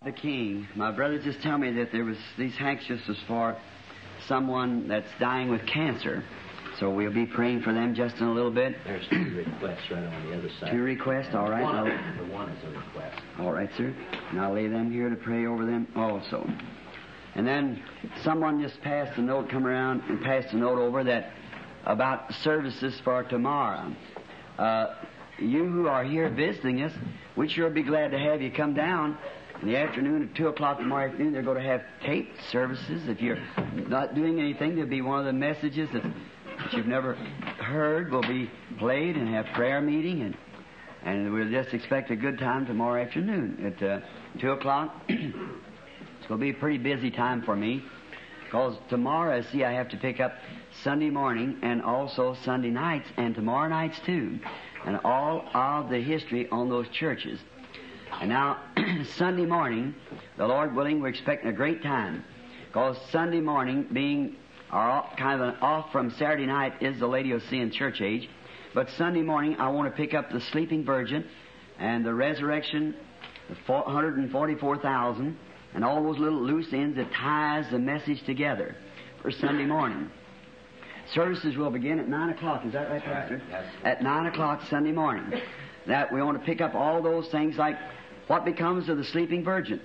the king. My brother just told me that there was these handkerchiefs for someone that's dying with cancer. So we'll be praying for them just in a little bit. There's 2 requests right on the other side. 2 requests, all right. The one is a request. All right, sir. And I'll lay them here to pray over them also. And then someone just passed a note, come around and passed a note over that about services for tomorrow. You who are here visiting us, we sure be glad to have you come down in the afternoon at 2 o'clock tomorrow afternoon. They're going to have taped services. If you're not doing anything, there'll be one of the messages that you've never heard will be played and have prayer meeting. And we'll just expect a good time tomorrow afternoon at 2 o'clock. It's going to be a pretty busy time for me because tomorrow, see, I have to pick up Sunday morning and also Sunday nights and tomorrow nights too. And all of the history on those churches. And now, Sunday morning, the Lord willing, we're expecting a great time. Because Sunday morning, being our kind of an off from Saturday night, is the Laodicean church age. But Sunday morning, I want to pick up the sleeping virgin and the resurrection, the 144,000, and all those little loose ends that ties the message together for Sunday morning. Services will begin at 9 o'clock. Is that right, Pastor? Yes. At 9 o'clock Sunday morning. That we want to pick up all those things like what becomes of the sleeping virgin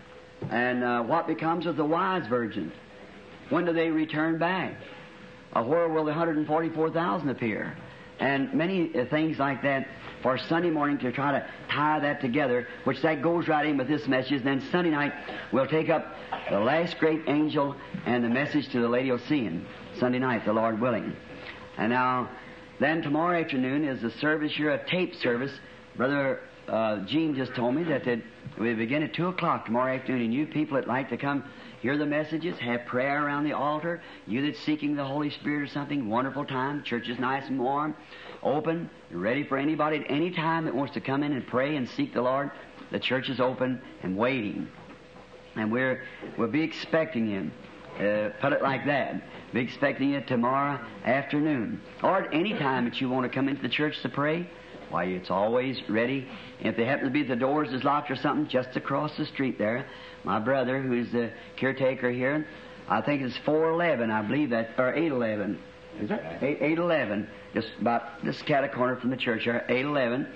and what becomes of the wise virgin. When do they return back? Where will the 144,000 appear? And many things like that for Sunday morning to try to tie that together, which that goes right in with this message. Then Sunday night we'll take up the last great angel and the message to the Laodicean. Sunday night, the Lord willing. And now, then tomorrow afternoon is the service here, a tape service. Brother Gene just told me that we begin at 2 o'clock tomorrow afternoon. And you people that like to come hear the messages, have prayer around the altar, you that's seeking the Holy Spirit or something, wonderful time. Church is nice and warm, open, ready for anybody at any time that wants to come in and pray and seek the Lord. The church is open and waiting. And we'll be expecting Him. Put it like that. Be expecting it tomorrow afternoon. Or at any time that you want to come into the church to pray, why, it's always ready. If they happen to be the doors is locked or something, just across the street there, my brother, who's the caretaker here, I think it's 411, I believe that, or 811. Is that? 811. Just about this cat a corner from the church here, 811.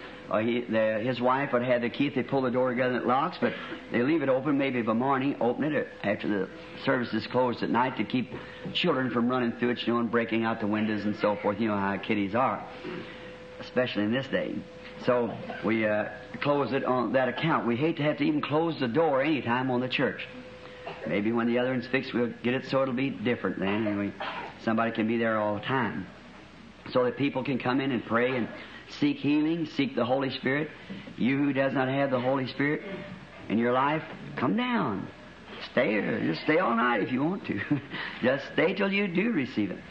His wife would have the key if they pull the door together and it locks, but they leave it open maybe of a morning, open it after the service is closed at night to keep children from running through it, and breaking out the windows and so forth. You know how kiddies are, especially in this day. So we close it on that account. We hate to have to even close the door any time on the church. Maybe when the other one's fixed, we'll get it so it'll be different then, and somebody can be there all the time. So that people can come in and pray and seek healing, seek the Holy Spirit. You who does not have the Holy Spirit in your life, come down. Stay here. Just stay all night if you want to. Just stay till you do receive it.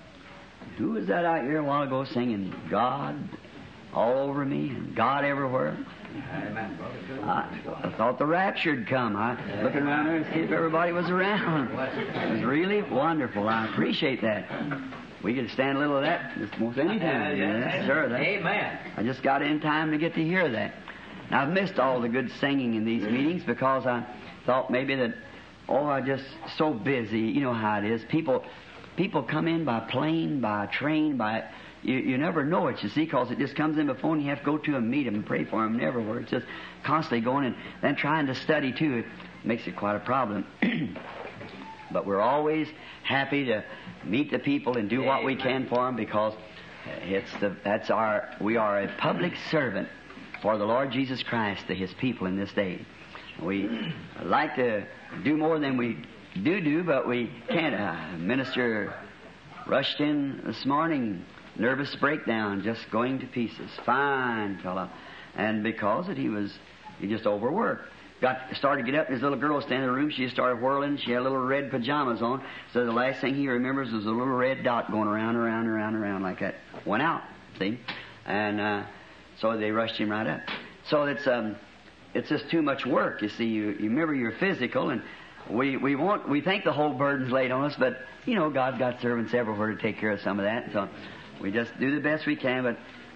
Who was that out here a while ago singing, God all over me and God everywhere? I thought the rapture had come. I looking around there to see if everybody was around. It was really wonderful. I appreciate that. We could stand a little of that most any time. Yes, sir. Amen. I just got in time to get to hear that. Now, I've missed all the good singing in these meetings because I thought maybe that, I'm just so busy. You know how it is. People come in by plane, by train, you never know it, you see, because it just comes in before and you have to go to them, meet them, and pray for them and everywhere. It's just constantly going and then trying to study too. It makes it quite a problem. But we're always happy to meet the people and do what we can for them because we are a public servant for the Lord Jesus Christ to His people in this day. We like to do more than we do, but we can't. Minister rushed in this morning, nervous breakdown, just going to pieces. Fine fellow. And because of it, he just overworked. Started to get up, and his little girl was standing in the room. She just started whirling. She had little red pajamas on. So the last thing he remembers was a little red dot going around like that. Went out, see? And so they rushed him right up. So it's just too much work, you see. You remember you're physical, and we think the whole burden's laid on us, but, God's got servants everywhere to take care of some of that. So we just do the best we can, but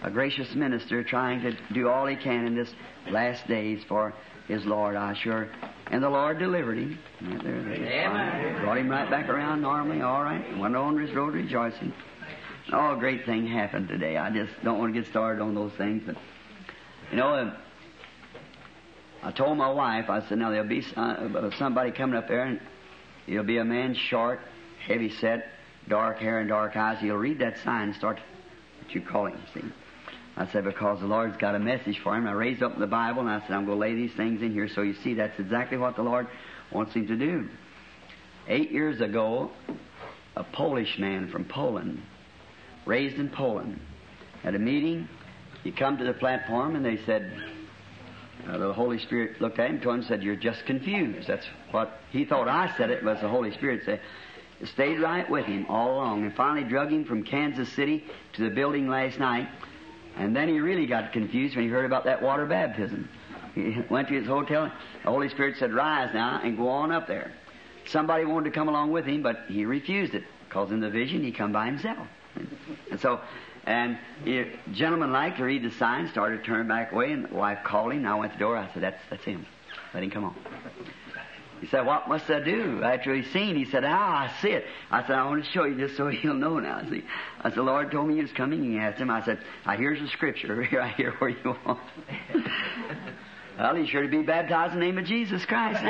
a gracious minister trying to do all he can in this last days for his Lord, I sure. And the Lord delivered him. Right there. Amen. Brought him right back around normally, all right. Went on his road rejoicing. Oh, a great thing happened today. I just don't want to get started on those things. But, you know, I told my wife, I said, now there'll be somebody coming up there, and he'll be a man short, heavy set, dark hair and dark eyes. He'll read that sign and start what you call him, see. I said, because the Lord's got a message for him. I raised up the Bible, and I said, I'm going to lay these things in here so you see that's exactly what the Lord wants him to do. 8 years ago, a Polish man from Poland, raised in Poland, at a meeting, he come to the platform, and they said, the Holy Spirit looked at him, told him, and said, you're just confused. That's what he thought I said it, was the Holy Spirit said. It stayed right with him all along, and finally drug him from Kansas City to the building last night. And then he really got confused when he heard about that water baptism. He went to his hotel. The Holy Spirit said, rise now and go on up there. Somebody wanted to come along with him, but he refused it, because in the vision he come by himself. And the gentleman liked to read the sign, started to turn back away, and the wife called him, and I went to the door. I said, that's him. Let him come on. He said, what must I do? After he's seen, he said, I see it. I said, I want to show you just so he'll know now. See, I said, the Lord told me he was coming. He asked him. I said, here's the scripture right here where you want. Well, he's sure to be baptized in the name of Jesus Christ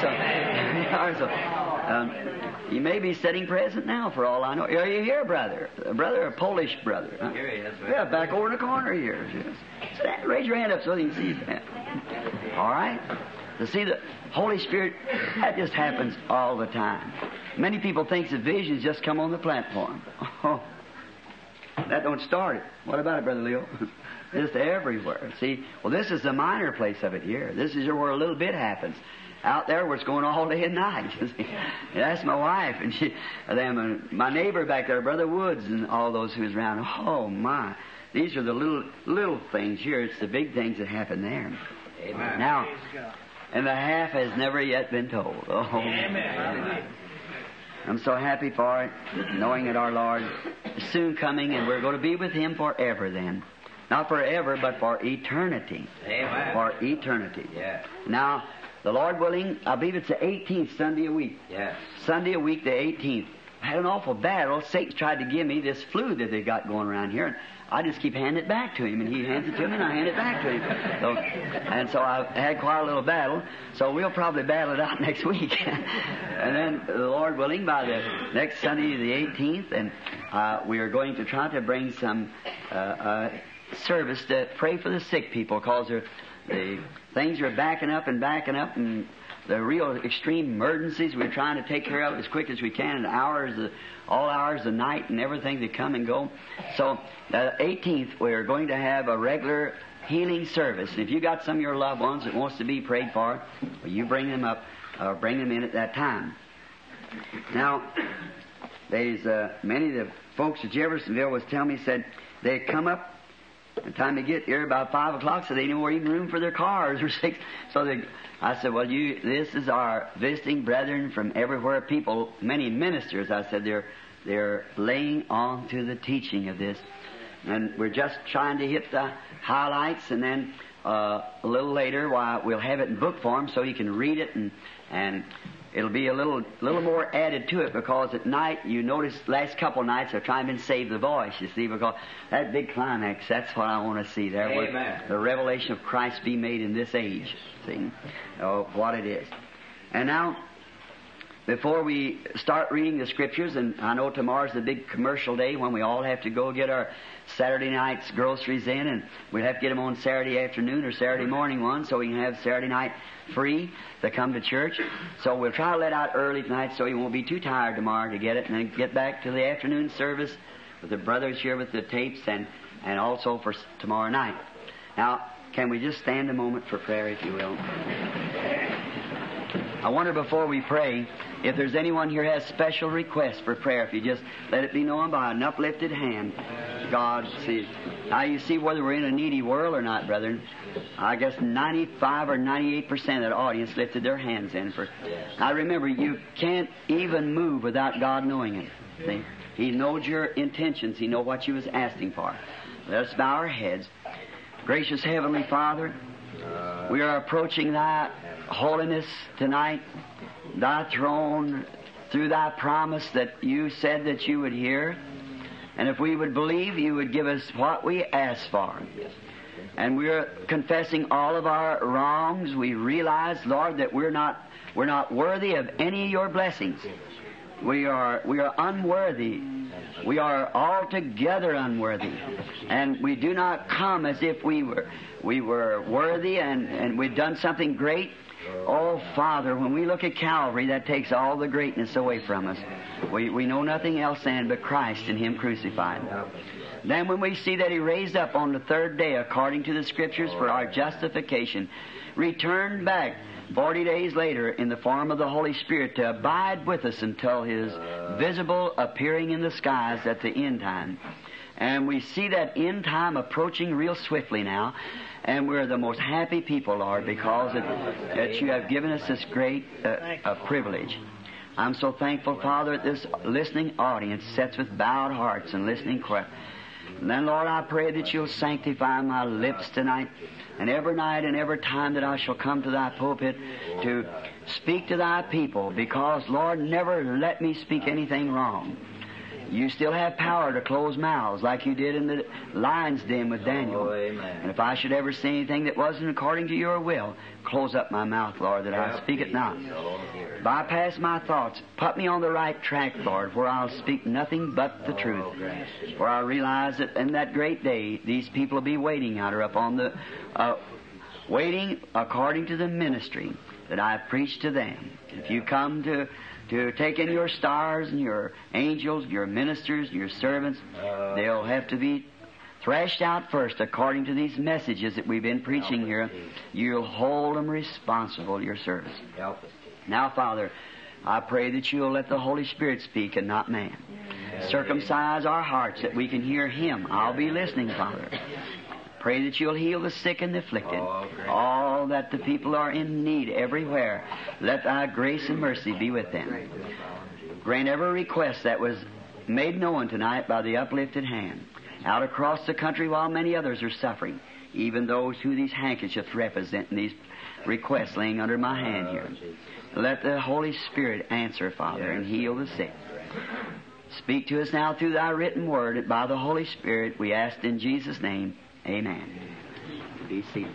now. He may be sitting present now for all I know. Are you here, brother? A Polish brother. Huh? Here he is. Right? Yeah, back over in the corner here. Stand, raise your hand up so you can see that. All right? To see the Holy Spirit, that just happens all the time. Many people think that visions just come on the platform. Oh, that don't start it. What about it, Brother Leo? Just everywhere. See, well, this is the minor place of it here. This is where a little bit happens. Out there where it's going all day and night. That's my wife, and my neighbor back there, Brother Woods, and all those who's around. Oh my! These are the little things here. It's the big things that happen there. Amen. Now. And the half has never yet been told. Oh, Amen. I'm so happy for it, knowing that our Lord is soon coming, and we're going to be with Him forever then. Not forever, but for eternity. Amen. For eternity. Yeah. Now, the Lord willing, I believe it's the 18th Sunday a week. Yes. Sunday a week, the 18th. I had an awful battle. Satan tried to give me this flu that they got going around here, and I just keep handing it back to him, and he hands it to me, and I hand it back to him. So I had quite a little battle. So we'll probably battle it out next week. And then, the Lord willing, by the next Sunday, the 18th, and we are going to try to bring some service to pray for the sick people, because the things are backing up, and the real extreme emergencies we're trying to take care of as quick as we can in all hours of the night and everything that come and go. So the 18th we're going to have a regular healing service. And if you got some of your loved ones that wants to be prayed for, well, you bring them up, bring them in at that time. Now, there's many of the folks at Jeffersonville was telling me, said they come up. By the time they get here, about 5 o'clock, so they didn't have even room for their cars or 6. So I said, well, this is our visiting brethren from everywhere. People, many ministers, I said, they're laying on to the teaching of this. And we're just trying to hit the highlights, and then a little later, we'll have it in book form so you can read it, and it'll be a little more added to it, because at night, you notice last couple of nights I've tried to save the voice, you see, because that big climax, that's what I want to see there. Amen. The revelation of Christ be made in this age, see, what it is. And now, before we start reading the Scriptures, and I know tomorrow's the big commercial day when we all have to go get our Saturday night's groceries in, and we'll have to get them on Saturday afternoon or Saturday morning one, so we can have Saturday night free to come to church. So we'll try to let out early tonight so you won't be too tired tomorrow to get it, and then get back to the afternoon service with the brothers here with the tapes, and also for tomorrow night. Now, can we just stand a moment for prayer, if you will? I wonder before we pray, if there's anyone here who has special requests for prayer, if you just let it be known by an uplifted hand. God sees. Now you see whether we're in a needy world or not, brethren. I guess 95 or 98% of that audience lifted their hands in for. Now remember, you can't even move without God knowing it. See? He knows your intentions. He knows what you was asking for. Let us bow our heads. Gracious Heavenly Father, we are approaching Thy holiness tonight, Thy throne, through Thy promise that You said that You would hear. And if we would believe, You would give us what we ask for. And we're confessing all of our wrongs. We realize, Lord, that we're not worthy of any of Your blessings. We are unworthy. We are altogether unworthy. And we do not come as if we were worthy and we'd done something great. Oh, Father, when we look at Calvary, that takes all the greatness away from us. We know nothing else then but Christ and Him crucified. Then when we see that He raised up on the third day according to the Scriptures for our justification, returned back 40 days later in the form of the Holy Spirit to abide with us until His visible appearing in the skies at the end time. And we see that end time approaching real swiftly now. And we're the most happy people, Lord, because that You have given us this great privilege. I'm so thankful, Father, that this listening audience sits with bowed hearts and listening questions. And then, Lord, I pray that You'll sanctify my lips tonight, and every night and every time that I shall come to Thy pulpit to speak to Thy people, because, Lord, never let me speak anything wrong. You still have power to close mouths like You did in the lion's den with Daniel. And if I should ever say anything that wasn't according to Your will, close up my mouth, Lord, that I speak it not. Bypass my thoughts. Put me on the right track, Lord, where I'll speak nothing but the truth. For I realize that in that great day, these people will be waiting out or up on the, waiting according to the ministry that I've preached to them. If You come to take in Your stars and Your angels, Your ministers, Your servants, they'll have to be threshed out first according to these messages that we've been preaching here. You'll hold them responsible, Your service. Now, Father, I pray that You'll let the Holy Spirit speak and not man. Circumcise our hearts that we can hear Him. I'll be listening, Father. Pray that You'll heal the sick and the afflicted. All that the people are in need everywhere. Let Thy grace and mercy be with them. Grant every request that was made known tonight by the uplifted hand. Out across the country while many others are suffering. Even those who these handkerchiefs represent and these requests laying under my hand here. Let the Holy Spirit answer, Father, and heal the sick. Speak to us now through Thy written word, and by the Holy Spirit we ask in Jesus' name. Amen. Be seated.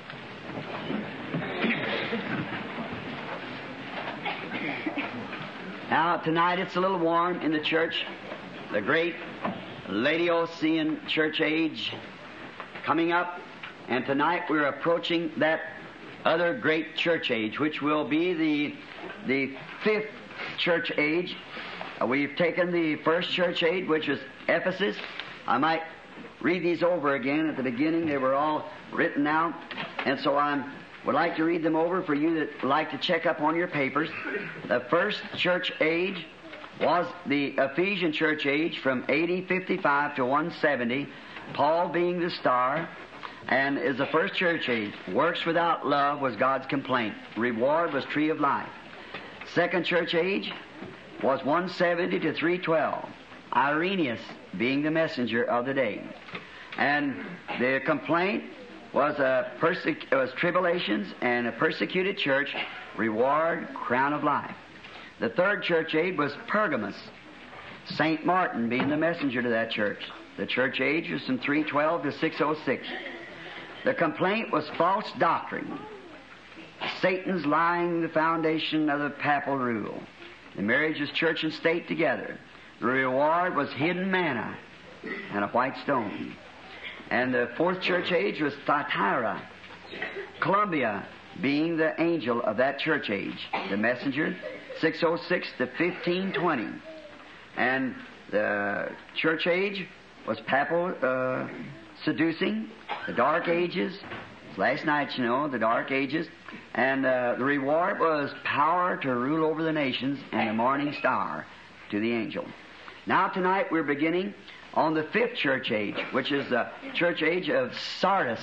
Now, tonight it's a little warm in the church. The great Laodicean church age coming up. And tonight we're approaching that other great church age, which will be the fifth church age. We've taken the first church age, which was Ephesus. I might read these over again. At the beginning they were all written out, and so I would like to read them over for you that like to check up on your papers. The first church age was the Ephesian church age from AD 55 to 170, Paul being the star, and is the first church age. Works without love was God's complaint. Reward was tree of life. Second church age was 170 to 312, Irenaeus being the messenger of the day. And the complaint was tribulations and a persecuted church, reward, crown of life. The third church age was Pergamos, St. Martin being the messenger to that church. The church age was from 312 to 606. The complaint was false doctrine. Satan's lying the foundation of the papal rule. The marriage was church and state together. The reward was hidden manna and a white stone. And the fourth church age was Thyatira, Columbia being the angel of that church age. The messenger, 606 to 1520. And the church age was papal seducing, the dark ages. Last night, you know, the dark ages. And the reward was power to rule over the nations and the morning star to the angel. Now tonight we're beginning on the fifth church age, which is the church age of Sardis.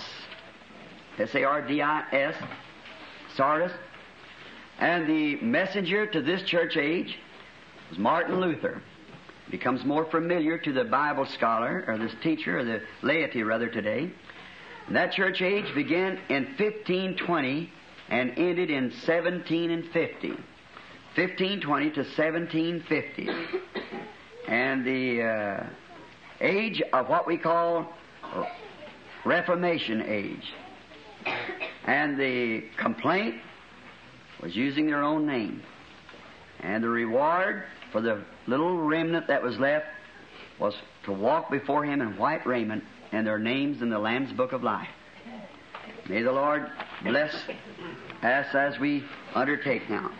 S-A-R-D-I-S. Sardis. And the messenger to this church age was Martin Luther. becomes more familiar to the Bible scholar, or this teacher, or the laity rather, today. And that church age began in 1520 and ended in 1750. 1520 to 1750. And the age of what we call Reformation age. And the complaint was using their own name. And the reward for the little remnant that was left was to walk before Him in white raiment and their names in the Lamb's Book of Life. May the Lord bless us as we undertake now.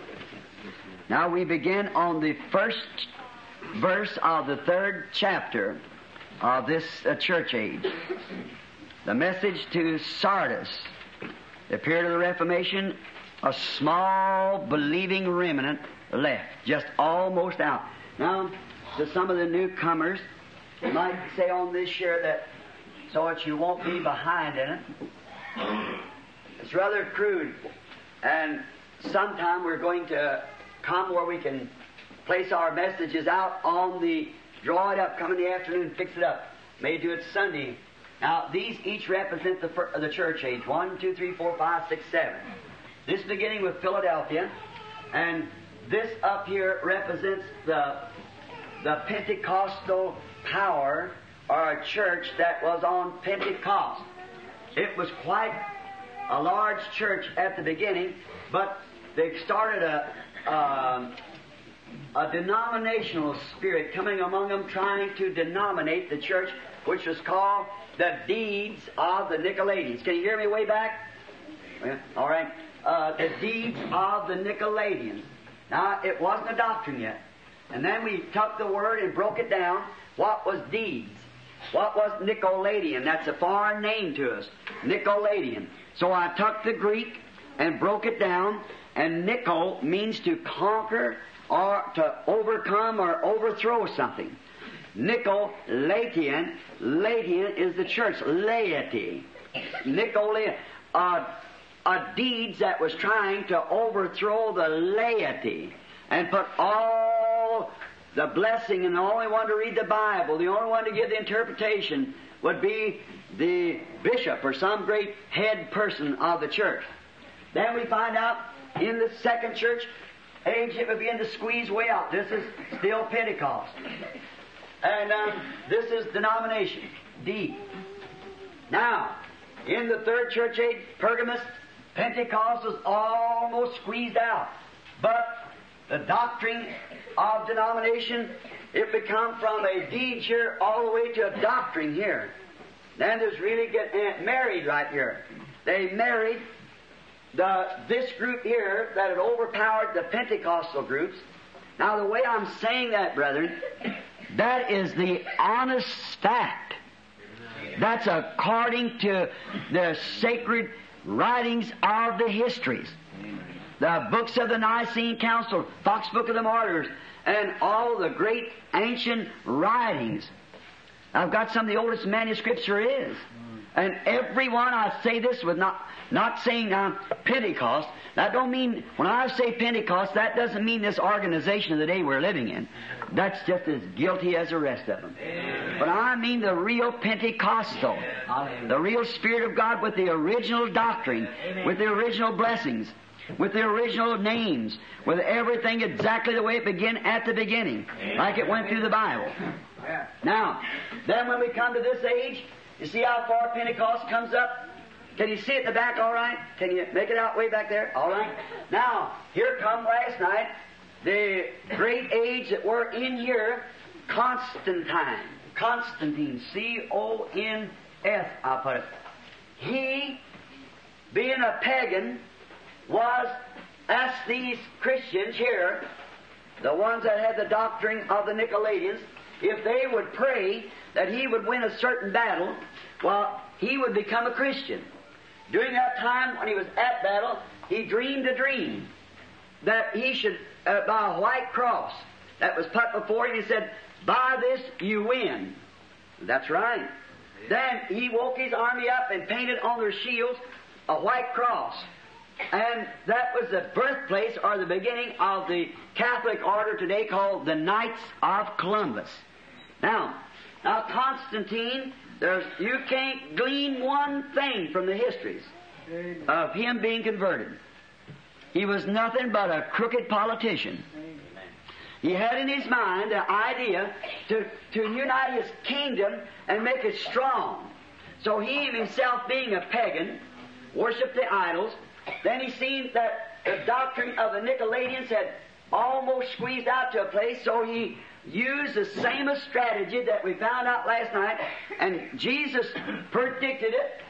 Now we begin on the first verse of the 3rd chapter of this church age. The message to Sardis, the period of the Reformation, a small believing remnant left, just almost out. Now, to some of the newcomers, you might say on this share that so that you won't be behind in it. It's rather crude, and sometime we're going to come where we can place our messages out on the draw it up, come in the afternoon, fix it up. May do it Sunday. Now, these each represent the church age. 1, 2, 3, 4, 5, 6, 7. This beginning with Philadelphia, and this up here represents the Pentecostal power, or a church that was on Pentecost. It was quite a large church at the beginning, but they started a denominational spirit coming among them, trying to denominate the church, which was called the Deeds of the Nicolaitans. Can you hear me way back? Yeah. All right. The Deeds of the Nicolaitans. Now, it wasn't a doctrine yet. And then we took the word and broke it down. What was deeds? What was Nicolaitan? That's a foreign name to us. Nicolaitan. So I took the Greek and broke it down, and Nico means to conquer or to overcome or overthrow something. Nicolaitan, Latian is the church, laity. Nicolaitan, deeds that was trying to overthrow the laity and put all the blessing, and the only one to read the Bible, the only one to give the interpretation would be the bishop or some great head person of the church. Then we find out in the second church age it would begin to squeeze way out. This is still Pentecost. And this is denomination, D. Now, in the third church age, Pergamos, Pentecost was almost squeezed out. But the doctrine of denomination, it become from a deed here all the way to a doctrine here. Then there's really getting married right here. They married this group here that had overpowered the Pentecostal groups. Now, the way I'm saying that, brethren, that is the honest fact. That's according to the sacred writings of the histories. The books of the Nicene Council, Fox Book of the Martyrs, and all the great ancient writings. I've got some of the oldest manuscripts there is. And every one, I say this with not saying Pentecost. That don't mean, when I say Pentecost, that doesn't mean this organization of the day we're living in. That's just as guilty as the rest of them. Amen. But I mean the real Pentecostal. Amen. The real Spirit of God with the original doctrine, amen, with the original blessings, with the original names, with everything exactly the way it began at the beginning, amen, like it went through the Bible. Now, then when we come to this age, you see how far Pentecost comes up? Can you see it in the back all right? Can you make it out way back there? All right. Now, here come last night the great age that we're in here, Constantine, C-O-N-S, I'll put it. He, being a pagan, was, as these Christians here, the ones that had the doctrine of the Nicolaitans, if they would pray that he would win a certain battle, well, he would become a Christian. During that time when he was at battle, he dreamed a dream that he should, by a white cross that was put before him, he said, by this you win. That's right. Then he woke his army up and painted on their shields a white cross. And that was the birthplace or the beginning of the Catholic order today called the Knights of Columbus. Now Constantine, you can't glean one thing from the histories of him being converted. He was nothing but a crooked politician. He had in his mind the idea to unite his kingdom and make it strong. So he himself, being a pagan, worshipped the idols. Then he seen that the doctrine of the Nicolaitans had almost squeezed out to a place, so he used the same strategy that we found out last night, and Jesus predicted it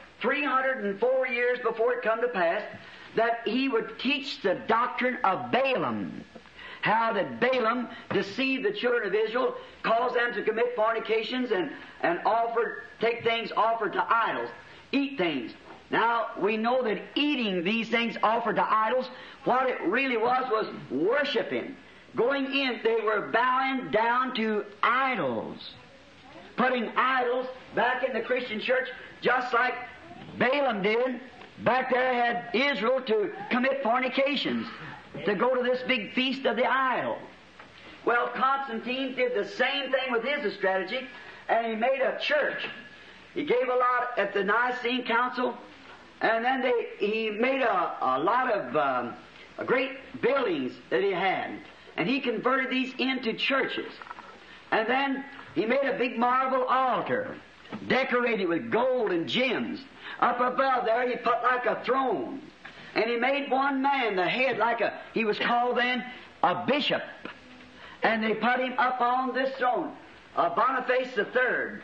304 years before it come to pass, that he would teach the doctrine of Balaam. How that Balaam deceived the children of Israel, caused them to commit fornications and take things offered to idols, eat things. Now, we know that eating these things offered to idols, what it really was worshiping. Going in, they were bowing down to idols. Putting idols back in the Christian church, just like Balaam did. Back there had Israel to commit fornications, to go to this big feast of the idol. Well, Constantine did the same thing with his strategy, and he made a church. He gave a lot at the Nicene Council, and then he made a lot of great buildings that he had, and he converted these into churches. And then he made a big marble altar, decorated with gold and gems. Up above there he put like a throne. And he made one man, the head, he was called then a bishop. And they put him up on this throne. Boniface III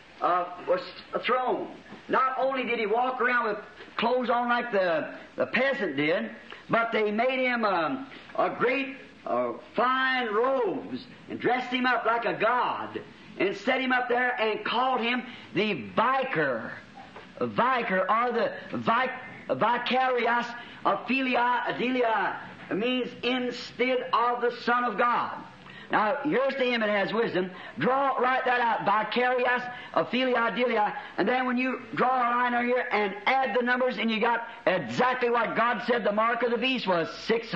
was a throne. Not only did he walk around with clothes on like the peasant did, but they made him a great fine robes and dressed him up like a god and set him up there and called him the vicar. Vicar, or the vicarious Ophelia Adelia, means instead of the Son of God. Now, here's to him that has wisdom. Write that out, vicarious Ophelia Adelia, and then when you draw a line on here and add the numbers, and you got exactly what God said the mark of the beast was,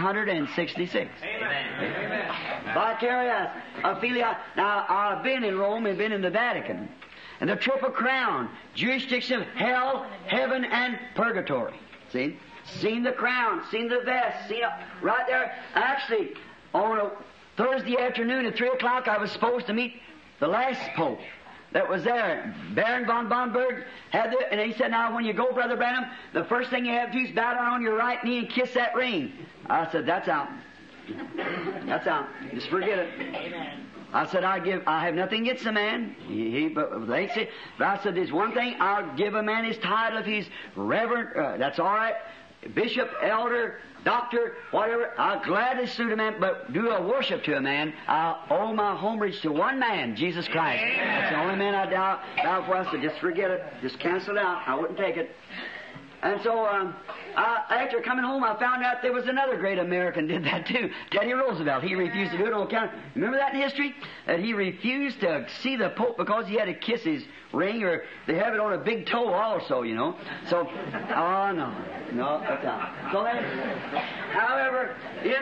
666. Amen. Vicarious Ophelia. Now, I've been in Rome and been in the Vatican. And the Triple Crown, jurisdiction of hell, heaven, and purgatory. See? Seen the crown, seen the vest, seen it right there. Actually, on a Thursday afternoon at 3 o'clock, I was supposed to meet the last Pope that was there. Baron von Bomberg had and he said, now when you go, Brother Branham, the first thing you have to do is bow down on your right knee and kiss that ring. I said, that's out. That's out. Just forget it. Amen. I said, I have nothing against the man. But I said, there's one thing, I'll give a man his title if he's reverend. That's all right. Bishop, elder, doctor, whatever. I'll gladly suit a man, but do a worship to a man. I'll owe my homage to one man, Jesus Christ. Amen. That's the only man I bow for. I said, just forget it. Just cancel it out. I wouldn't take it. And so, after coming home, I found out there was another great American did that too. Teddy Roosevelt. He refused to do it on account. Remember that in history? That he refused to see the Pope because he had to kiss his ring, or they have it on a big toe also, you know. So, no, that's out. So then, however,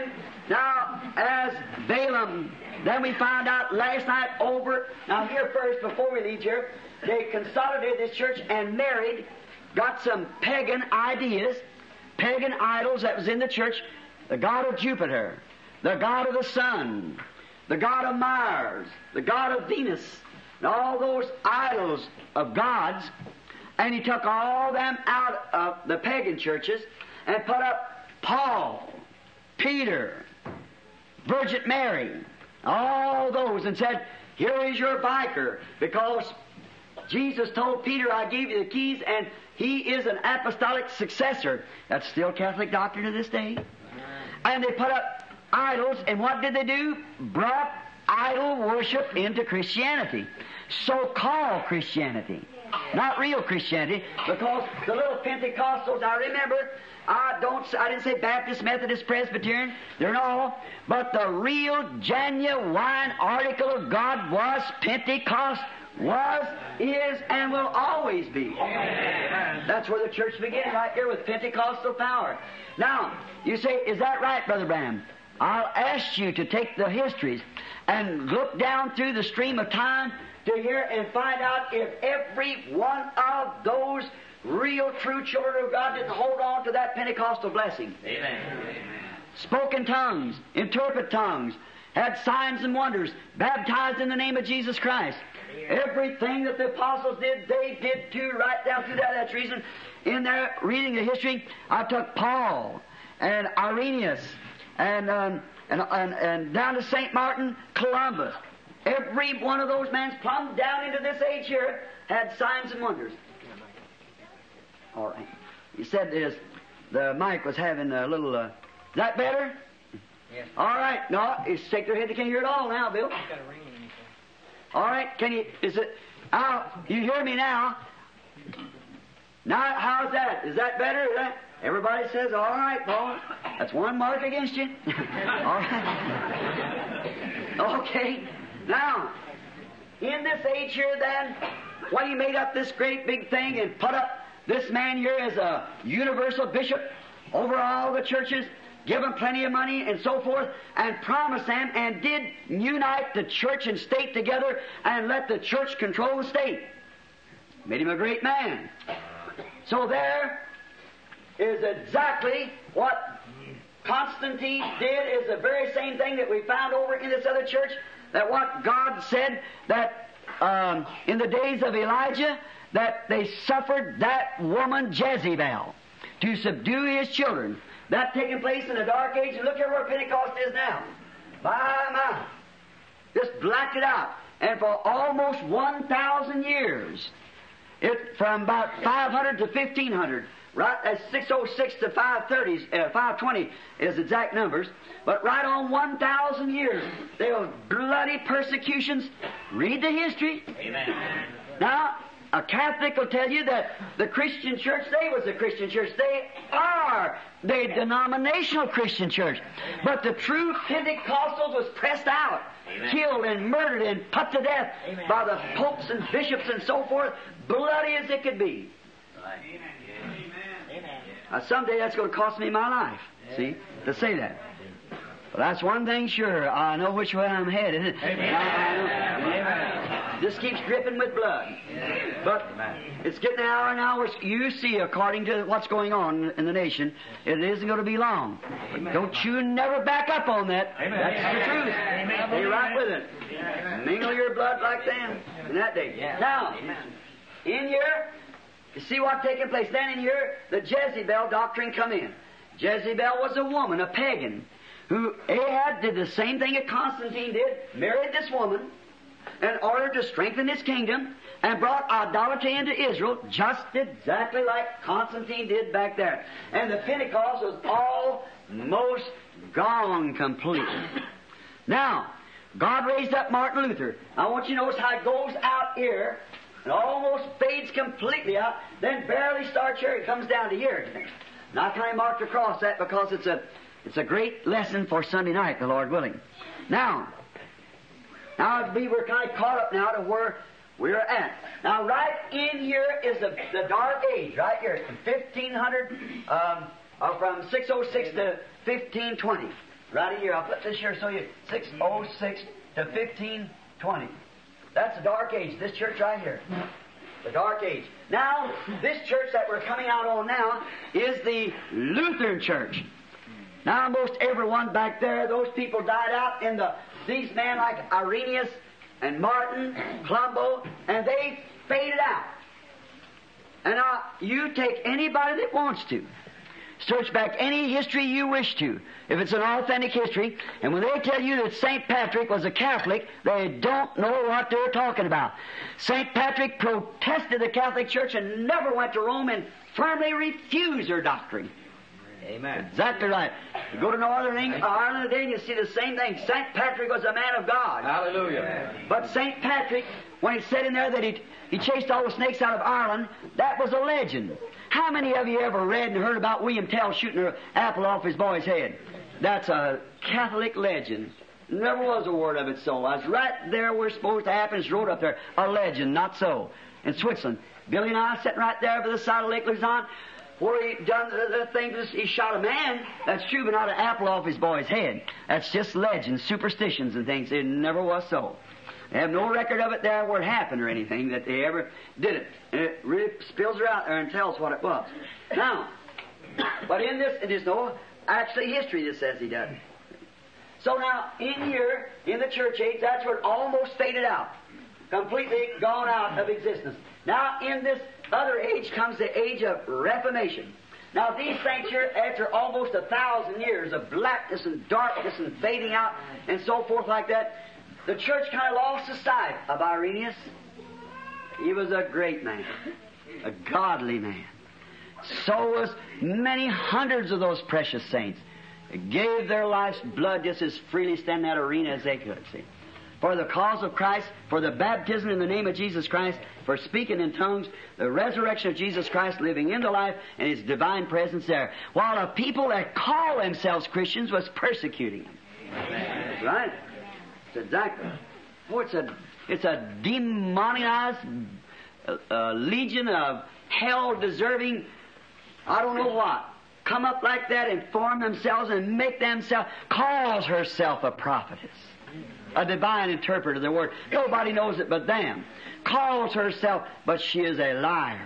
now as Balaam, then we found out last night over. Now here first, before we leave here, they consolidated this church and married. Got some pagan ideas, pagan idols that was in the church. The god of Jupiter, the god of the sun, the god of Mars, the god of Venus, and all those idols of gods. And he took all them out of the pagan churches and put up Paul, Peter, Virgin Mary, all those, and said, here is your vicar, because Jesus told Peter, I gave you the keys, and he is an apostolic successor. That's still Catholic doctrine to this day. And they put up idols, and what did they do? Brought idol worship into Christianity. So-called Christianity. Not real Christianity, because the little Pentecostals, I remember, I didn't say Baptist, Methodist, Presbyterian, they're not all, but the real, genuine article of God was Pentecost. was, is, and will always be. That's where the church began, right here with Pentecostal power. Now, you say, is that right, Brother Branham? I'll ask you to take the histories and look down through the stream of time to hear and find out if every one of those real true children of God didn't hold on to that Pentecostal blessing. Amen. Spoke in tongues, interpret tongues, had signs and wonders, baptized in the name of Jesus Christ. Everything that the apostles did, they did too, right down through that. That's the reason in there, reading the history, I took Paul and Irenaeus and down to St. Martin, Columbus. Every one of those men plumbed down into this age here had signs and wonders. All right. He said this, the mic was having a little, is that better? Yes. All right. No, it's shake their head. They can't hear it all now, Bill. All right. Can you, is it, you hear me now? Now, how's that? Is that better? Is that, everybody says, all right, Paul. That's one mark against you. All right. Okay. Now, in this age here then, when he made up this great big thing and put up this man here as a universal bishop over all the churches, give them plenty of money and so forth, and promised them and did unite the church and state together and let the church control the state. Made him a great man. So there is exactly what Constantine did, is the very same thing that we found over in this other church, that what God said that in the days of Elijah, that they suffered that woman Jezebel to subdue his children. That taking place in the dark age, and look here where Pentecost is now. My. Just blacked it out. And for almost 1,000 years, from about 500 to 1,500, right at 606 to 520 is exact numbers, but right on 1,000 years, there were bloody persecutions. Read the history. Amen. Now, a Catholic will tell you that the Christian church, they was a Christian church. They are the denominational Christian church. But the true Pentecostals was pressed out, killed and murdered and put to death by the popes and bishops and so forth, bloody as it could be. Someday that's going to cost me my life, see, to say that. But that's one thing sure, I know which way I'm headed. This keeps dripping with blood. But it's getting an hour now where you see, according to what's going on in the nation, it isn't going to be long. But don't you never back up on that. That's the truth. Stay right with it. Mingle your blood like them in that day. Now, in here, you see what's taking place. Then in here, the Jezebel doctrine come in. Jezebel was a woman, a pagan, who Ahab did the same thing that Constantine did, married this woman in order to strengthen his kingdom, and brought idolatry into Israel just exactly like Constantine did back there. And the Pentecost was almost gone completely. Now, God raised up Martin Luther. I want you to notice how it goes out here and almost fades completely out, then barely starts here. It comes down to here. Now, I kind of marked across that because it's a great lesson for Sunday night, the Lord willing. Now we're kind of caught up now to where we're at. Now, right in here is the dark age, right here, from 1500, from 606 to 1520. Right in here, I'll put this here so you 606 to 1520. That's the dark age, this church right here. The dark age. Now, this church that we're coming out on now is the Lutheran church. Now, most everyone back there, those people died out in these men like Irenaeus and Martin, Columbo, and they faded out. And now, you take anybody that wants to. Search back any history you wish to, if it's an authentic history, and when they tell you that St. Patrick was a Catholic, they don't know what they're talking about. St. Patrick protested the Catholic Church and never went to Rome and firmly refused their doctrine. Amen. Exactly right. You go to Northern Ireland today and you see the same thing. St. Patrick was a man of God. Hallelujah. But St. Patrick, when it said in there that he chased all the snakes out of Ireland, that was a legend. How many of you ever read and heard about William Tell shooting an apple off his boy's head? That's a Catholic legend. Never was a word of it so. I was right there where it's supposed to happen. It's wrote up there. A legend, not so. In Switzerland. Billy and I sitting right there by the side of Lake Luzon, where he done the thing, he shot a man. That's true, but not an apple off his boy's head. That's just legends, superstitions and things. It never was so. They have no record of it there where it happened or anything, that they ever did it. And it really spills her out there and tells what it was. Now, but in this, it is no actually history that says he does. So now, in here, in the church age, that's where it almost faded out. Completely gone out of existence. Now, in this other age comes the age of Reformation. Now, these things here, after almost 1,000 years of blackness and darkness and fading out and so forth like that, the church kind of lost the sight of Irenaeus. He was a great man, a godly man. So was many hundreds of those precious saints. They gave their life's blood just as freely stand in that arena as they could, see. For the cause of Christ, for the baptism in the name of Jesus Christ, for speaking in tongues, the resurrection of Jesus Christ living in the life, and His divine presence there. While the people that call themselves Christians was persecuting them. That's right. It's exactly. Oh, it's a demonized legion of hell-deserving, I don't know what, come up like that and form themselves and make themselves, calls herself a prophetess. A divine interpreter of the Word. Nobody knows it but them. Calls herself, but she is a liar.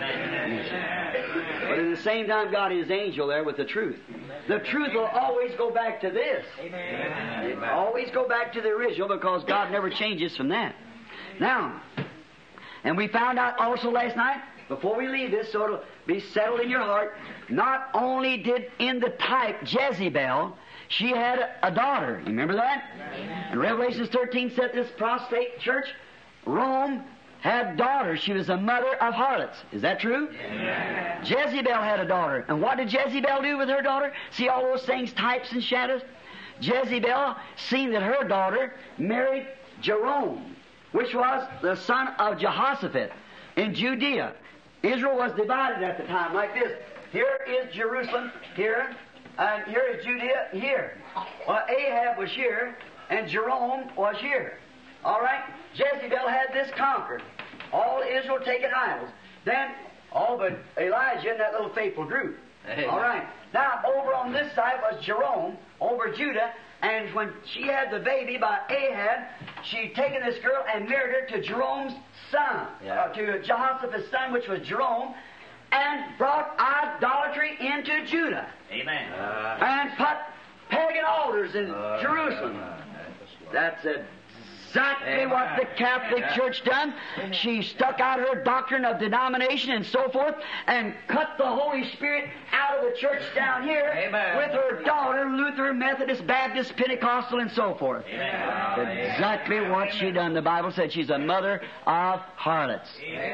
But at the same time, God is angel there with the truth. The truth will always go back to this. It will always go back to the original because God never changes from that. Now, and we found out also last night, before we leave this, so it'll be settled in your heart, not only did in the type Jezebel, she had a daughter. You remember that? And Revelation 13 said this prostate church, Rome, had daughters. She was a mother of harlots. Is that true? Yeah. Jezebel had a daughter. And what did Jezebel do with her daughter? See all those things, types and shadows? Jezebel seen that her daughter married Jerome, which was the son of Jehoshaphat in Judea. Israel was divided at the time like this. Here is Jerusalem, here. And here is Judea, here. Well, Ahab was here, and Jerome was here. All right? Jezebel had this conquered. All Israel taking idols. Then, all but Elijah and that little faithful group. Hey. All right. Now, over on this side was Jerome, over Judah, and when she had the baby by Ahab, she'd taken this girl and married her to Jerome's son, to Jehoshaphat's son, which was Jerome, and brought idolatry into Judah. Amen. And put pagan altars in Jerusalem. That's exactly what the Catholic Church done. She stuck out her doctrine of denomination and so forth and cut the Holy Spirit out of the church down here with her daughter, Luther, Methodist, Baptist, Pentecostal, and so forth. Exactly what she done. The Bible said she's a mother of harlots.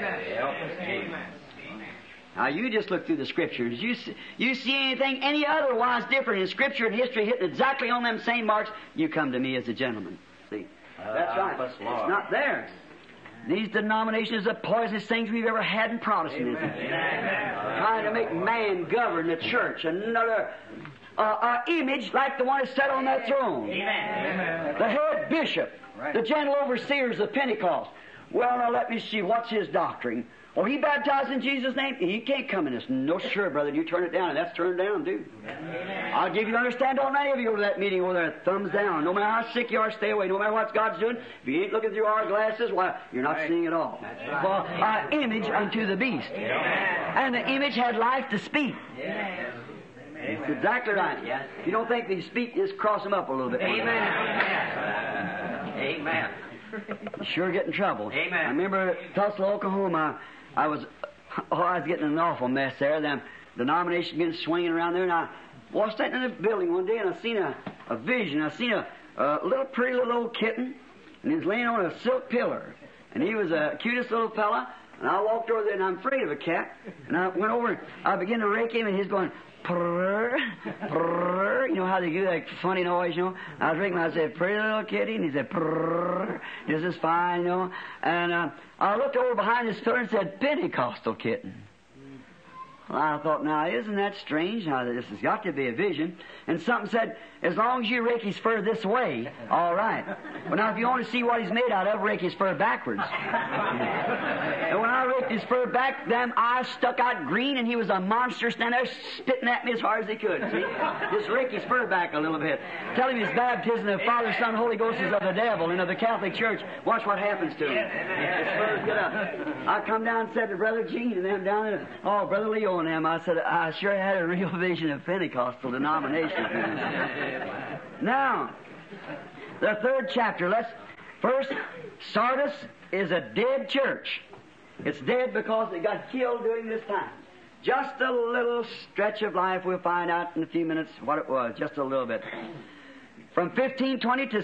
Amen. Now, you just look through the Scriptures. You see anything any otherwise different in Scripture and history hitting exactly on them same marks, you come to me as a gentleman. See? That's right. It's not there. These denominations are the poisonous things we've ever had in Protestantism. Trying to make man govern the church. Another image like the one that's set on that throne. The head bishop. The gentle overseers of Pentecost. Well, now let me see. What's his doctrine? Oh, he baptized in Jesus' name? He can't come in this. No, sure, brother. You turn it down, and that's turned down, too. I'll give you to understand on any of you over that meeting over there. Thumbs down. No matter how sick you are, stay away. No matter what God's doing, if you ain't looking through our glasses, why, you're not seeing it all. For image unto the beast. And the image had life to speak. That's exactly right. If you don't think they speak, just cross them up a little bit. Amen. You sure get in trouble. I remember Tulsa, Oklahoma, I was getting in an awful mess there. Them denomination getting swinging around there, and I was sitting in the building one day, and I seen a vision. I seen a pretty little old kitten, and he was laying on a silk pillar, and he was the cutest little fella. And I walked over there, and I'm afraid of a cat, and I went over and I began to rake him, and he's going, purr, purr. You know how they do that funny noise, you know? I was raking him, I said, pretty little kitty, and he said, purr, this is fine, you know? And I looked over behind this pillar and said, Pentecostal kitten. Well, I thought, now, isn't that strange? Now, this has got to be a vision. And something said, as long as you rake his fur this way, all right. Well, now, if you want to see what he's made out of, rake his fur backwards. And when I raked his fur back, them eyes stuck out green, and he was a monster standing there spitting at me as hard as he could, see? Just rake his fur back a little bit. Tell him his baptism of the Father, Son, Holy Ghost is of the devil and of the Catholic Church. Watch what happens to him. His furs get up. I come down and said to Brother Gene and them down there, oh, Brother Leo and them, I said, I sure had a real vision of Pentecostal denomination. Now, the third chapter, first, Sardis is a dead church. It's dead because it got killed during this time. Just a little stretch of life, we'll find out in a few minutes what it was, just a little bit. From 1520 to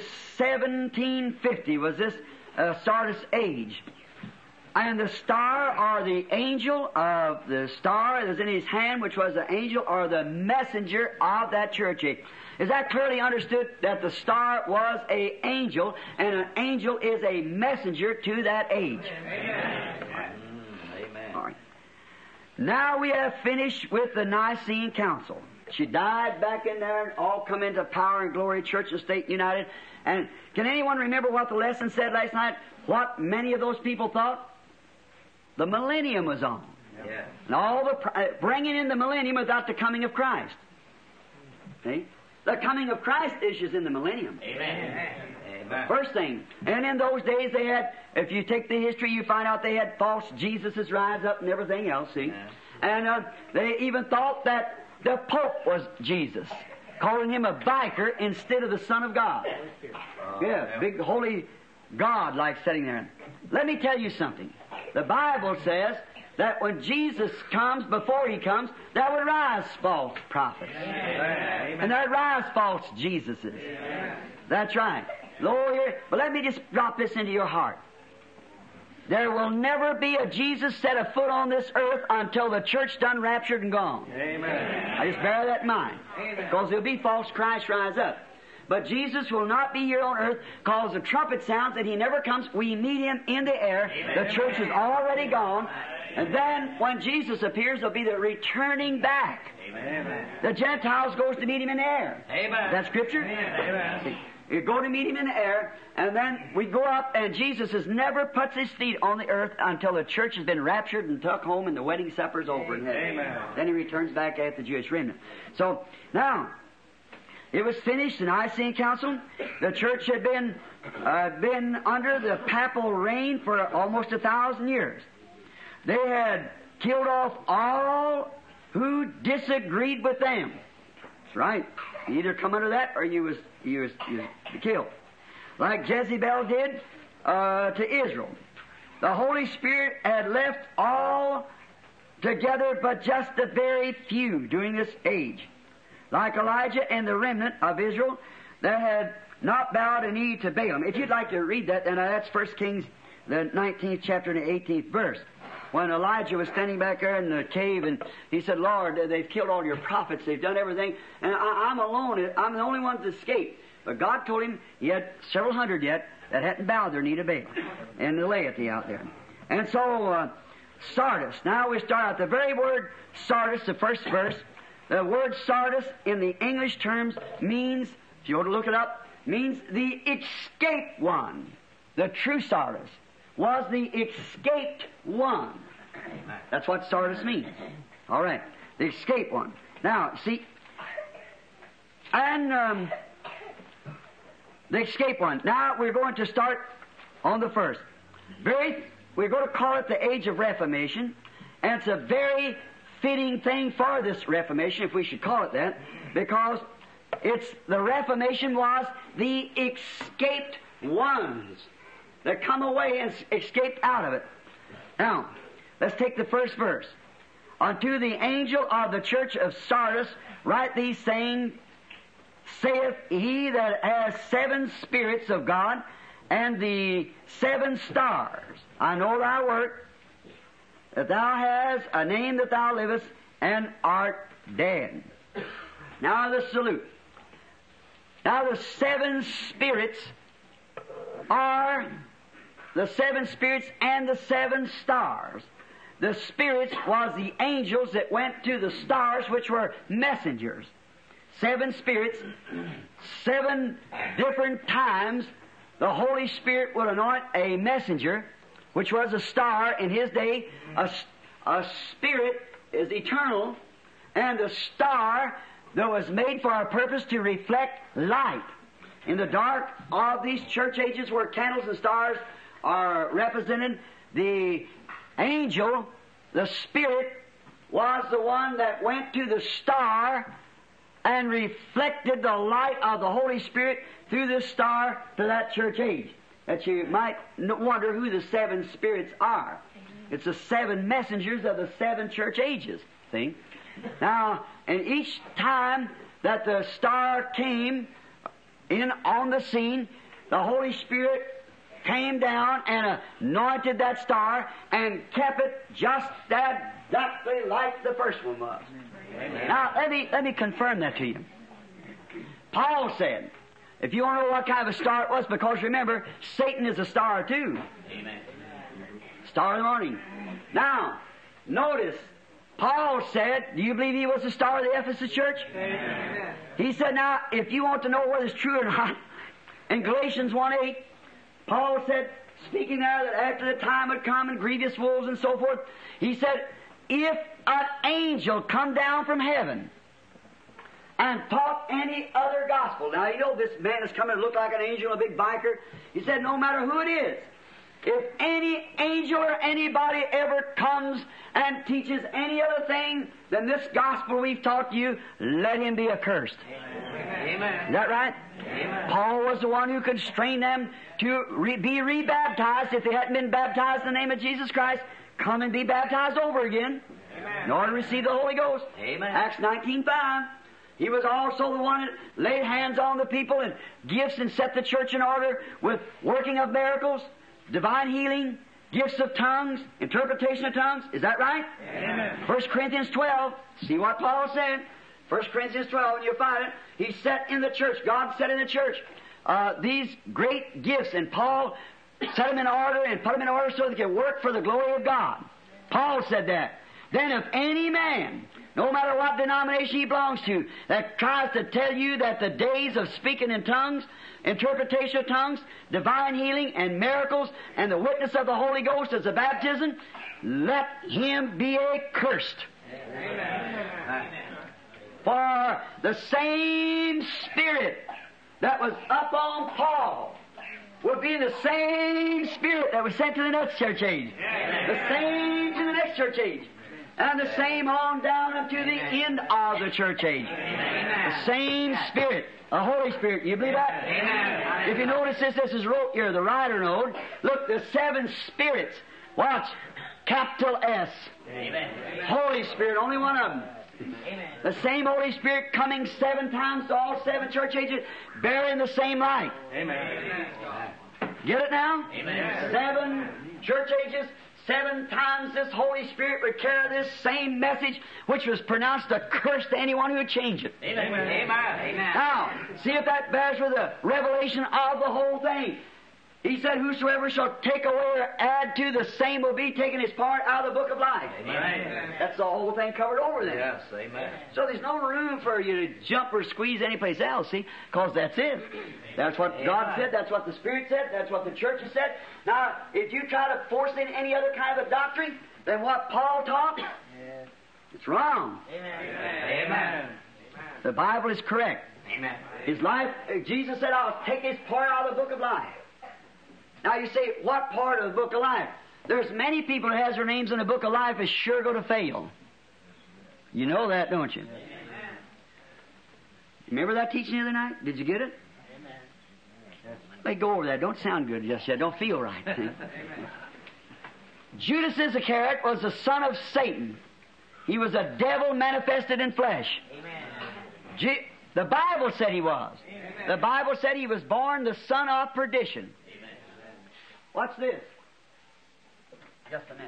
1750 was this Sardis age. And the star, or the angel of the star that was in his hand, which was the angel or the messenger of that church age. Is that clearly understood that the star was an angel, and an angel is a messenger to that age? Amen. All right. Now we have finished with the Nicene Council. She died back in there and all come into power and glory, church and state united. And can anyone remember what the lesson said last night? What many of those people thought? The millennium was on. Yeah. And all the bringing in the millennium without the coming of Christ. See? The coming of Christ issues in the millennium. Amen. Amen. First thing. And in those days they had, if you take the history, you find out they had false Jesuses rise up and everything else, see? Yeah. And they even thought that the Pope was Jesus, calling him a biker instead of the Son of God. Yeah, big holy God like sitting there. Let me tell you something. The Bible says that when Jesus comes, before He comes, there would rise false prophets. Amen. And there would rise false Jesuses. Amen. That's right. Lord, but let me just drop this into your heart. There will never be a Jesus set a foot on this earth until the church done raptured and gone. Amen. I just bear that in mind. Amen. Because there'll be false Christ rise up. But Jesus will not be here on earth because the trumpet sounds that He never comes. We meet Him in the air. Amen. The church is already gone. And then when Jesus appears, there'll be the returning back. Amen. The Gentiles goes to meet Him in the air. Amen. That's Scripture? Amen. You go to meet Him in the air, and then we go up, and Jesus has never puts His feet on the earth until the church has been raptured and took home and the wedding supper's over in heaven. Amen. Then He returns back at the Jewish remnant. So, now, it was finished, the Nicene Council. The church had been under the papal reign for almost 1,000 years. They had killed off all who disagreed with them. That's right. You either come under that or you was killed. Like Jezebel did to Israel. The Holy Spirit had left all together but just a very few during this age. Like Elijah and the remnant of Israel that had not bowed a knee to Balaam. If you'd like to read that, then that's 1 Kings, the 19th chapter and the 18th verse. When Elijah was standing back there in the cave and he said, Lord, they've killed all your prophets. They've done everything. And I'm alone. I'm the only one that's escaped. But God told him he had several hundred yet that hadn't bowed their knee to Baal. And the laity out there. And so, Sardis. Now we start out the very word Sardis, the first verse. The word Sardis in the English terms means, if you want to look it up, means the escaped one. The true Sardis was the escaped one. That's what Sardis means. All right. The escaped one. Now, see, and the escaped one. Now we're going to start on the first. We're going to call it the Age of Reformation, and it's a very fitting thing for this Reformation, if we should call it that, because the Reformation was the escaped ones that come away and escaped out of it. Now, let's take the first verse. Unto the angel of the church of Sardis write these saying, saith he that has 7 spirits of God and the 7 stars. I know thy work, that thou hast a name that thou livest and art dead. Now the salute. Now the 7 spirits are the 7 spirits and the 7 stars. the spirits was the angels that went to the stars, which were messengers. 7 spirits, 7 different times the Holy Spirit would anoint a messenger, which was a star in His day. A spirit is eternal, and a star that was made for a purpose to reflect light. In the dark of these church ages where candles and stars are represented, the angel, the Spirit, was the one that went to the star and reflected the light of the Holy Spirit through this star to that church age. That you might wonder who the 7 spirits are. It's the 7 messengers of the 7 church ages. See? Now, and each time that the star came in on the scene, the Holy Spirit came down and anointed that star and kept it just exactly like the first one was. Amen. Now, let me confirm that to you. Paul said, if you want to know what kind of a star it was, because remember, Satan is a star too. Amen. Star of the morning. Now, notice, Paul said, do you believe he was the star of the Ephesus church? Amen. He said, now, if you want to know whether it's true or not, in Galatians 1:8, Paul said, speaking there, that after the time had come and grievous wolves and so forth, he said, if an angel come down from heaven and taught any other gospel. Now, you know this man is coming to look like an angel, a big biker. He said, no matter who it is, if any angel or anybody ever comes and teaches any other thing than this gospel we've taught you, let him be accursed. Amen. Is that right? Amen. Paul was the one who constrained them to be rebaptized if they hadn't been baptized in the name of Jesus Christ. Come and be baptized over again. Amen. In order to receive the Holy Ghost. Amen. Acts 19:5. He was also the one that laid hands on the people and gifts and set the church in order with working of miracles, divine healing, gifts of tongues, interpretation of tongues. Is that right? Amen. 1 Corinthians 12. See what Paul said. 1 Corinthians 12, and you'll find it. He set in the church. God set in the church these great gifts, and Paul set them in order and put them in order so they could work for the glory of God. Paul said that. Then if any man, no matter what denomination he belongs to, that tries to tell you that the days of speaking in tongues, interpretation of tongues, divine healing, and miracles, and the witness of the Holy Ghost as a baptism, let him be accursed. Amen. For the same Spirit that was up on Paul will be the same Spirit that was sent to the next church age. Amen. The same to the next church age. And the same on down unto the end of the church age. Amen. The same Spirit, the Holy Spirit. You believe that? Amen. If you notice this is wrote here, the writer note. Look, the 7 spirits. Watch. Capital S. Amen. Holy Spirit, only one of them. Amen. The same Holy Spirit coming 7 times to all 7 church ages, bearing the same light. Amen. Get it now? Amen. 7 church ages, 7 times this Holy Spirit would carry this same message, which was pronounced a curse to anyone who would change it. Amen. Amen. Amen. Now, see if that bears with the revelation of the whole thing. He said, whosoever shall take away or add to, the same will be taking his part out of the book of life. Amen. That's the whole thing covered over there. Yes, amen. So there's no room for you to jump or squeeze anyplace else, see, because that's it. That's what God said, that's what the Spirit said, that's what the church has said. Now, if you try to force in any other kind of a doctrine than what Paul taught, it's wrong. Amen. Amen. The Bible is correct. Amen. His life, Jesus said, I'll take his part out of the book of life. Now you say, what part of the book of life? There's many people that has their names in the book of life is sure going to fail. You know that, don't you? Amen. Remember that teaching the other night? Did you get it? Amen. Let go over that. Don't sound good just yet. Don't feel right. Judas Iscariot was the son of Satan. He was a devil manifested in flesh. Amen. The Bible said he was. Amen. The Bible said he was born the son of perdition. Watch this. Just a minute.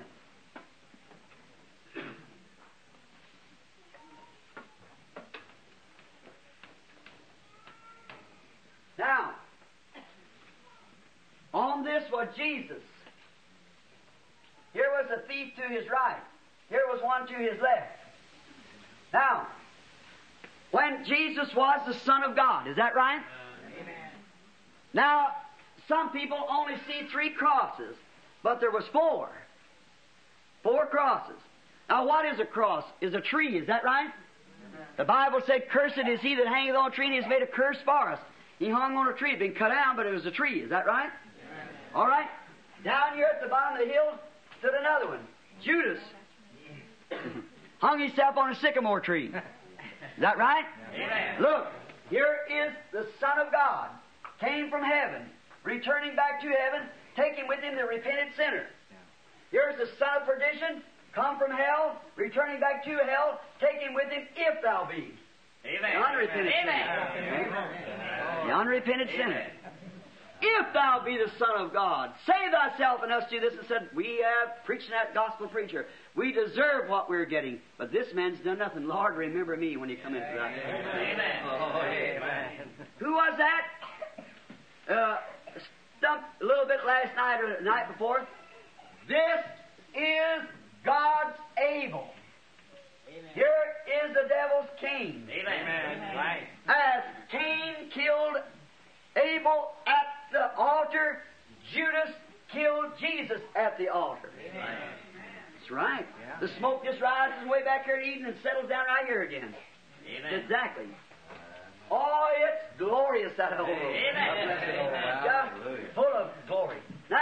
Now, on this was Jesus. Here was a thief to his right. Here was one to his left. Now, when Jesus was the Son of God, is that right? Amen. Now, some people only see 3 crosses, but there was 4. 4 crosses. Now, what is a cross? Is a tree, is that right? The Bible said, "Cursed is he that hangeth on a tree, and he has made a curse for us." He hung on a tree. It had been cut down, but it was a tree. Is that right? All right. Down here at the bottom of the hill stood another one. Judas hung himself on a sycamore tree. Is that right? Amen. Look, here is the Son of God, came from heaven, returning back to heaven, taking with him the repentant sinner. Here's the son of perdition, come from hell, returning back to hell, taking with him if thou be. Amen. The unrepentant sinner. The unrepentant sinner. If thou be the Son of God, save thyself and us do this. And said, we have preached that gospel preacher. We deserve what we're getting. But this man's done nothing. Lord, remember me when you come into that. Amen. Oh, amen. Who was that? Stumped a little bit last night or the night before. This is God's Abel. Amen. Here is the devil's Cain. Amen. Right. As Cain killed Abel at the altar, Judas killed Jesus at the altar. Amen. That's right. Yeah. The smoke just rises way back here at Eden and settles down right here again. Amen. Exactly. Oh, it's glorious, that old world. Amen. Just full of glory.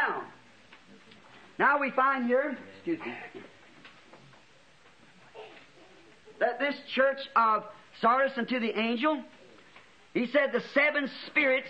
Now we find here, excuse me, that this church of Sardis unto the angel, he said the 7 spirits,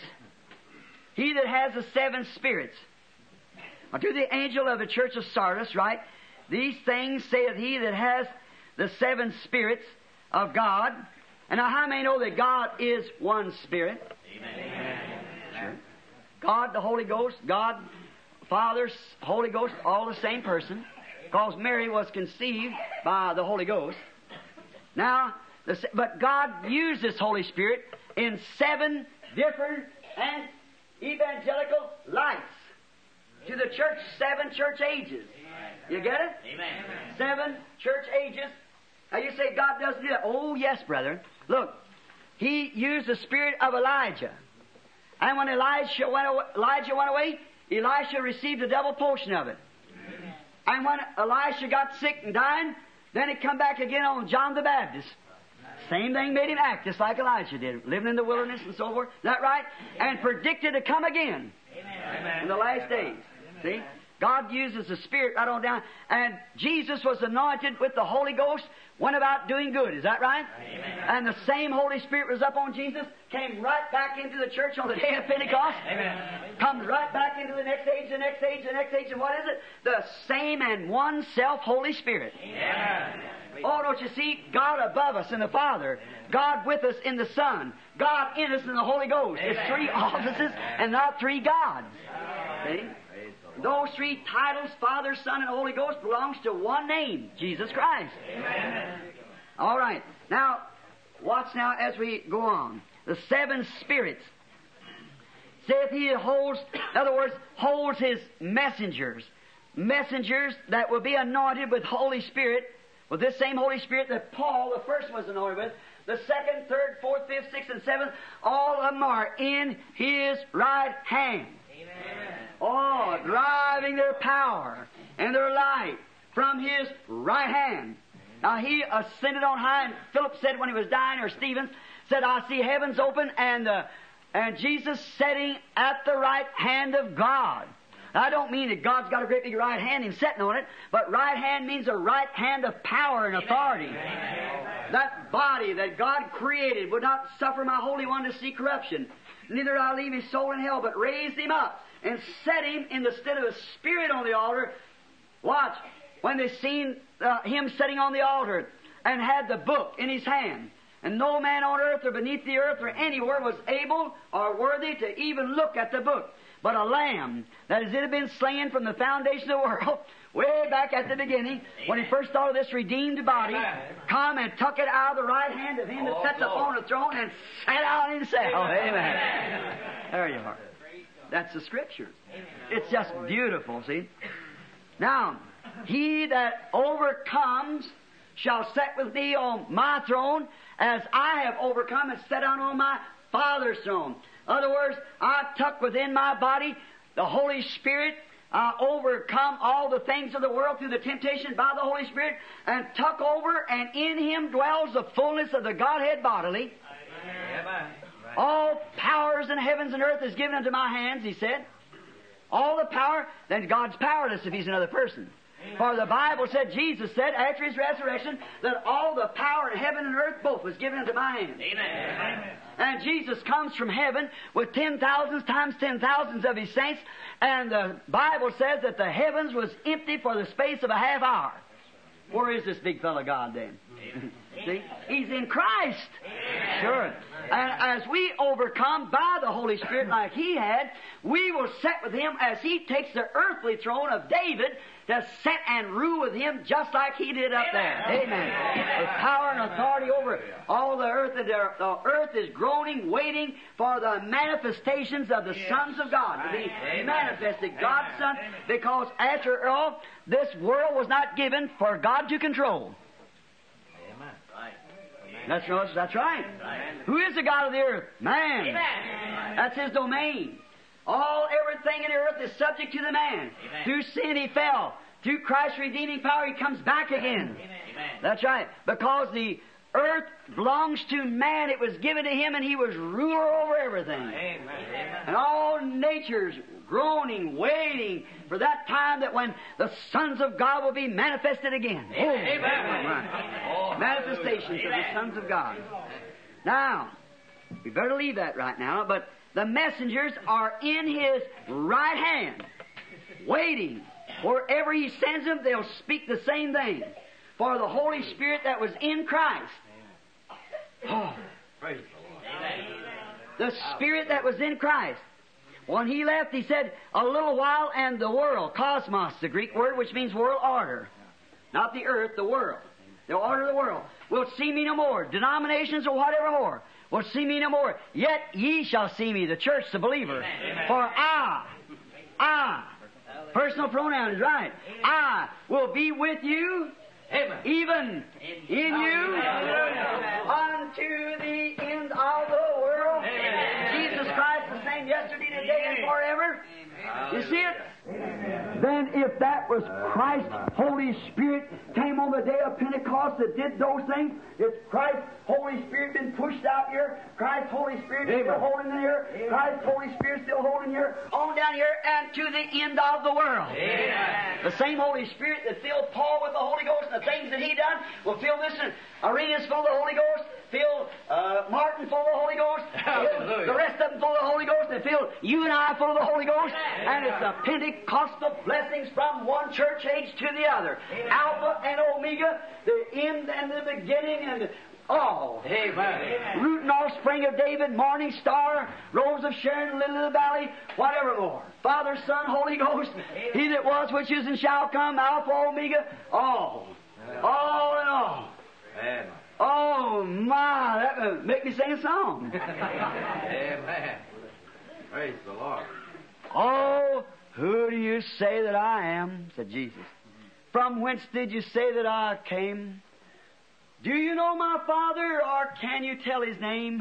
he that has the 7 spirits. Unto the angel of the church of Sardis, right? These things saith he that has the 7 spirits of God. And now how many know that God is one Spirit? Amen. Sure. God, the Holy Ghost, God, Father, Holy Ghost, all the same person. Because Mary was conceived by the Holy Ghost. Now, but God used this Holy Spirit in 7 different and evangelical lights. To the church, 7 church ages. You get it? Amen. 7 church ages. Now you say God doesn't do that. Oh, yes, brother. Look, He used the spirit of Elijah. And when Elijah went away, Elisha received a double portion of it. Amen. And when Elisha got sick and died, then it come back again on John the Baptist. Same thing made him act just like Elijah did, living in the wilderness and so forth. Is that right? And predicted to come again in the last days. See? God uses the Spirit right on down. And Jesus was anointed with the Holy Ghost, went about doing good. Is that right? Amen. And the same Holy Spirit was up on Jesus, came right back into the church on the day of Pentecost. Amen. Comes right back into the next age, the next age, the next age. And what is it? The same and one self Holy Spirit. Amen. Oh, don't you see? God above us in the Father. God with us in the Son. God in us in the Holy Ghost. Amen. It's 3 offices and not 3 gods. See? Those 3 titles, Father, Son, and Holy Ghost, belongs to one name, Jesus Christ. Amen. All right. Now, watch now as we go on. The 7 spirits. Saith he that holds, in other words, holds his messengers. Messengers that will be anointed with Holy Spirit, with this same Holy Spirit that Paul, the first, was anointed with. The 2nd, 3rd, 4th, 5th, 6th, and 7th, all of them are in his right hand. Amen. Oh, driving their power and their light from his right hand. Now he ascended on high, and Philip said when he was dying, or Stephen said, I see heavens open and Jesus sitting at the right hand of God. I don't mean that God's got a great big right hand, Him sitting on it, but right hand means a right hand of power and authority. Amen. That body that God created would not suffer my Holy One to see corruption. Neither I'll leave his soul in hell, but raised him up and set him in the stead of a spirit on the altar. Watch, when they seen him sitting on the altar and had the book in his hand, and no man on earth or beneath the earth or anywhere was able or worthy to even look at the book, but a lamb that as it had been slain from the foundation of the world, way back at the beginning, when he first thought of this redeemed body, come and took it out of the right hand of him that sits upon the throne and sat down himself. Amen. There you are. That's the Scripture. It's just beautiful, see. Now, He that overcomes shall sit with me on my throne, as I have overcome and sat down on my Father's throne. In other words, I tuck within my body the Holy Spirit. I overcome all the things of the world through the temptation by the Holy Spirit, and tuck over, and in Him dwells the fullness of the Godhead bodily. Amen. All powers in heavens and earth is given unto my hands, He said. All the power, then God's powerless if He's another person. For the Bible said, Jesus said, after His resurrection, that all the power in heaven and earth both was given into my hands. Amen. And Jesus comes from heaven with 10,000s times 10,000s of His saints, and the Bible says that the heavens was empty for the space of a half hour. Where is this big fellow God then? See? He's in Christ. Sure. And as we overcome by the Holy Spirit like He had, we will sit with Him as He takes the earthly throne of David to sit and rule with Him just like He did up there. Amen. With power and authority over all the earth. The earth is groaning, waiting for the manifestations of the sons of God to be manifested. God's Son, because after all, this world was not given for God to control. That's right. Who is the God of the earth? Man. That's His domain. Everything in the earth is subject to the man. Through sin He fell. Through Christ's redeeming power He comes back again. That's right. Because the earth belongs to man, it was given to Him, and He was ruler over everything. And all nature's groaning, waiting for that time that when the sons of God will be manifested again. Manifestations of the sons of God. Now, we better leave that right now, but the messengers are in His right hand, waiting. Wherever He sends them, they'll speak the same thing. For the Holy Spirit that was in Christ. Oh. The Spirit that was in Christ. When He left, He said, a little while and the world, cosmos, the Greek word, which means world order. Not the earth, the world. The order of the world. Will see me no more. Denominations or whatever more. Will see me no more. Yet ye shall see me, the church, the believer. Amen. For I, personal pronoun is right. I will be with you, even in you, unto the end of the world. Jesus Christ the same yesterday, today, and forever. You see it? Then if that was Christ's Holy Spirit came on the day of Pentecost that did those things, it's Christ's Holy Spirit been pushed out here, Christ's Holy Spirit still holding in here, Christ's Holy Spirit still holding here, on down here and to the end of the world. Amen. The same Holy Spirit that filled Paul with the Holy Ghost and the things that he done will fill this one. Arenas full of the Holy Ghost, fill Martin full of the Holy Ghost, fill the rest of them full of the Holy Ghost, and fill you and I full of the Holy Ghost. And it's the Pentecostal blessings from one church age to the other. Alpha and Omega, the end and the beginning, and all. Amen. Root and offspring of David, morning star, rose of Sharon, lily of the valley, whatever more. Father, Son, Holy Ghost, He that was, which is, and shall come, Alpha, Omega, all. All in all. Amen. Oh my, that would make me sing a song. Amen. Praise the Lord. Oh, who do you say that I am? Said Jesus. From whence did you say that I came? Do you know my Father, or can you tell His name?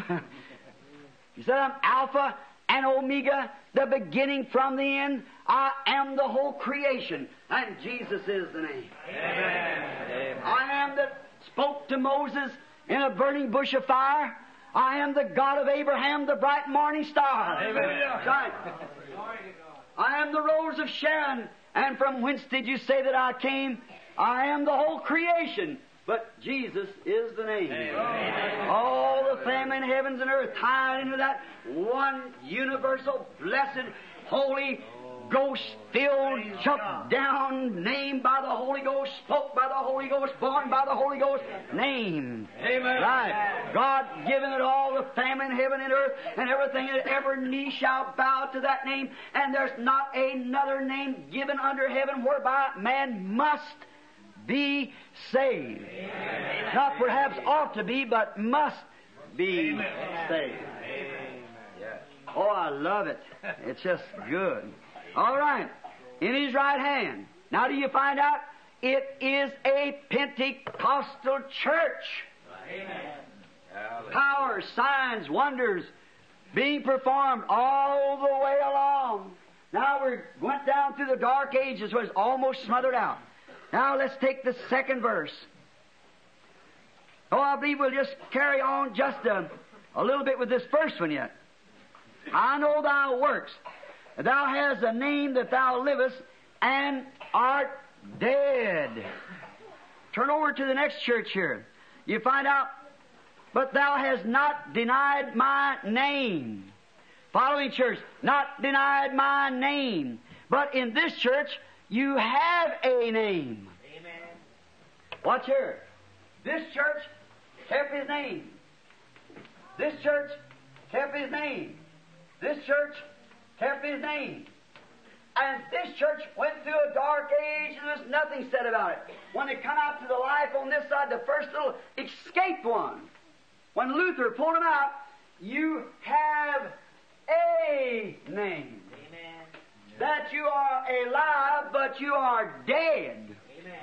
He said, I'm Alpha and Omega, the beginning from the end. I am the whole creation, and Jesus is the name. Amen. I am that spoke to Moses in a burning bush of fire. I am the God of Abraham, the bright morning star. Amen. I am the rose of Sharon, and from whence did you say that I came? I am the whole creation, but Jesus is the name. Amen. All the family in heavens and earth tied into that one universal, blessed, holy, Ghost-filled, chucked down, named by the Holy Ghost, spoke by the Holy Ghost, born by the Holy Ghost, named. Amen. Right. God given it all, the family in heaven and earth, and everything, and every knee shall bow to that name, and there's not another name given under heaven whereby man must be saved. Amen. Not perhaps ought to be, but must be saved. Amen. Oh, I love it. It's just good. All right. In His right hand. Now do you find out it is a Pentecostal church. Amen. Power, signs, wonders being performed all the way along. Now we went down through the dark ages where it's almost smothered out. Now let's take the second verse. Oh, I believe we'll just carry on just a little bit with this first one yet. I know thy works. Thou hast a name that thou livest and art dead. Turn over to the next church here. You find out, but thou hast not denied my name. Following church, not denied my name. But in this church, you have a name. Amen. Watch here. This church kept his name. This church kept his name. This church kept his name. And this church went through a dark age and there's nothing said about it. When they come out to the life on this side, the first little escaped one. When Luther pulled him out, you have a name. Amen. That you are alive, but you are dead. Amen.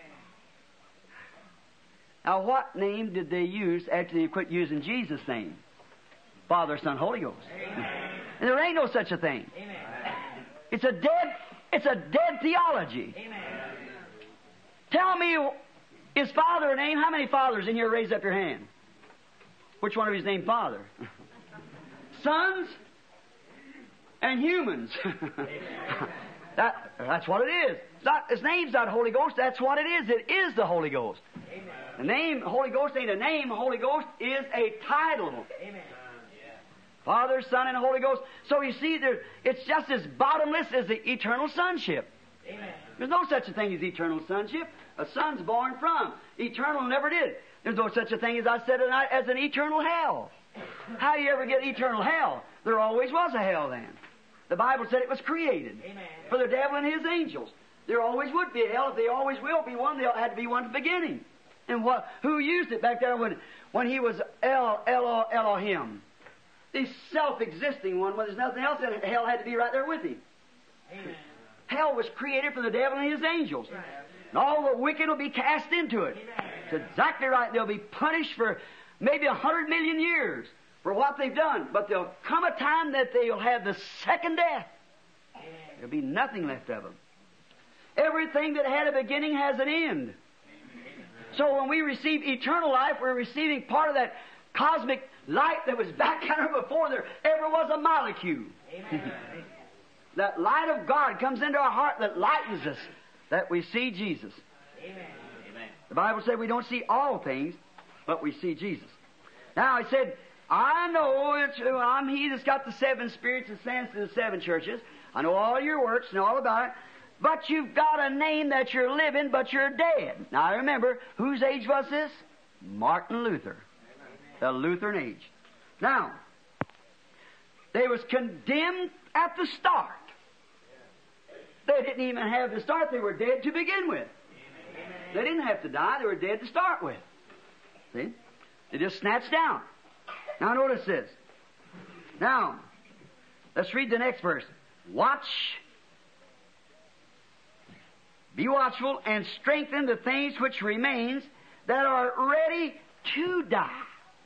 Now, what name did they use after they quit using Jesus' name? Father, Son, Holy Ghost. Amen. And there ain't no such a thing. Amen. It's a dead theology. Amen. Tell me, is Father a name? How many fathers in here raise up your hand? Which one of you is named Father? Sons and humans. That's what it is. His name's not Holy Ghost. That's what it is. It is the Holy Ghost. Amen. The name Holy Ghost ain't a name. Holy Ghost is a title. Amen. Father, Son, and Holy Ghost. So you see, it's just as bottomless as the eternal sonship. Amen. There's no such a thing as eternal sonship. A son's born from. Eternal never did. There's no such a thing, as I said tonight, as an eternal hell. How do you ever get eternal hell? There always was a hell then. The Bible said it was created. Amen. For the devil and his angels. There always would be a hell. If there always will be one, there had to be one at the beginning. And who used it back there when he was Elohim? The self-existing one, when there's nothing else, and hell had to be right there with him. Amen. Hell was created for the devil and his angels. And all the wicked will be cast into it. It's exactly right. They'll be punished for maybe 100 million years for what they've done. But there'll come a time that they'll have the second death. There'll be nothing left of them. Everything that had a beginning has an end. So when we receive eternal life, we're receiving part of that cosmic light that was back there before there ever was a molecule. Amen. That light of God comes into our heart that lightens us, that we see Jesus. Amen. The Bible said we don't see all things, but we see Jesus. Now, he said, I know I'm he that's got the seven spirits and sends to the seven churches. I know all your works and all about it. But you've got a name that you're living, but you're dead. Now, remember, whose age was this? Martin Luther. The Lutheran age. Now, they was condemned at the start. They didn't even have the start. They were dead to begin with. They didn't have to die. They were dead to start with. See? They just snatched down. Now notice this. Now, let's read the next verse. Watch. Be watchful and strengthen the things which remains that are ready to die.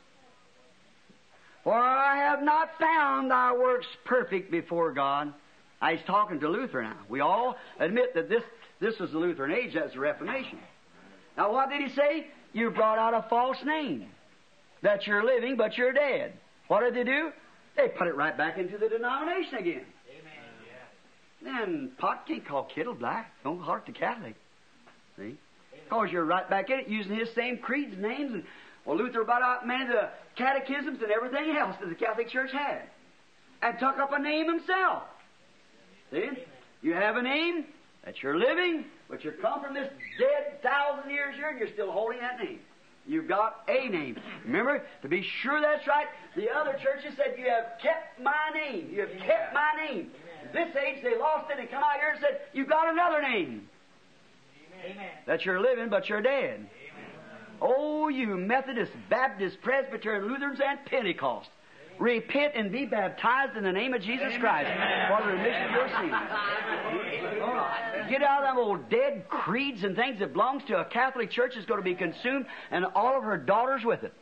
For I have not found thy works perfect before God. Now, he's talking to Luther now. We all admit that this was the Lutheran age. That's the Reformation. Now, what did he say? You brought out a false name. That you're living, but you're dead. What did they do? They put it right back into the denomination again. Amen. Then pot can't call kettle black. Don't heart the Catholic. See? Because you're right back in it, using his same creeds and names. And Luther brought out many of the catechisms and everything else that the Catholic Church had. And took up a name himself. See? You have a name that you're living, but you come from this dead 1,000 years here and you're still holding that name. You've got a name. Remember, to be sure that's right, the other churches said, you have kept my name. You have kept my name. This age they lost it and come out here and said, you've got another name. Amen. That you're living, but you're dead. Amen. Oh, you Methodist, Baptist, Presbyterian, Lutherans, and Pentecost. Repent and be baptized in the name of Jesus Christ for the remission of your sins. Get out of them old dead creeds and things that belongs to a Catholic church is going to be consumed, and all of her daughters with it.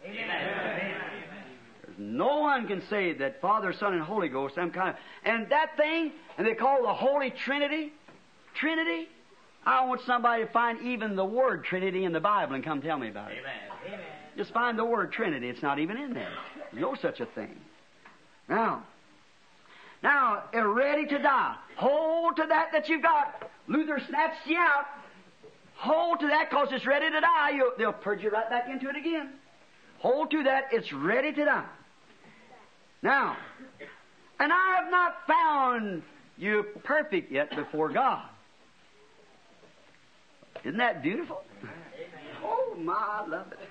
No one can say that Father, Son, and Holy Ghost, some kind of... And that thing, and they call the Holy Trinity, Trinity, I want somebody to find even the word Trinity in the Bible and come tell me about it. Amen. Just find the word Trinity. It's not even in there. There's no such a thing. Now, you're ready to die. Hold to that you've got. Luther snatched you out. Hold to that because it's ready to die. They'll purge you right back into it again. Hold to that. It's ready to die. Now, and I have not found you perfect yet before God. Isn't that beautiful? Oh, my, I love it.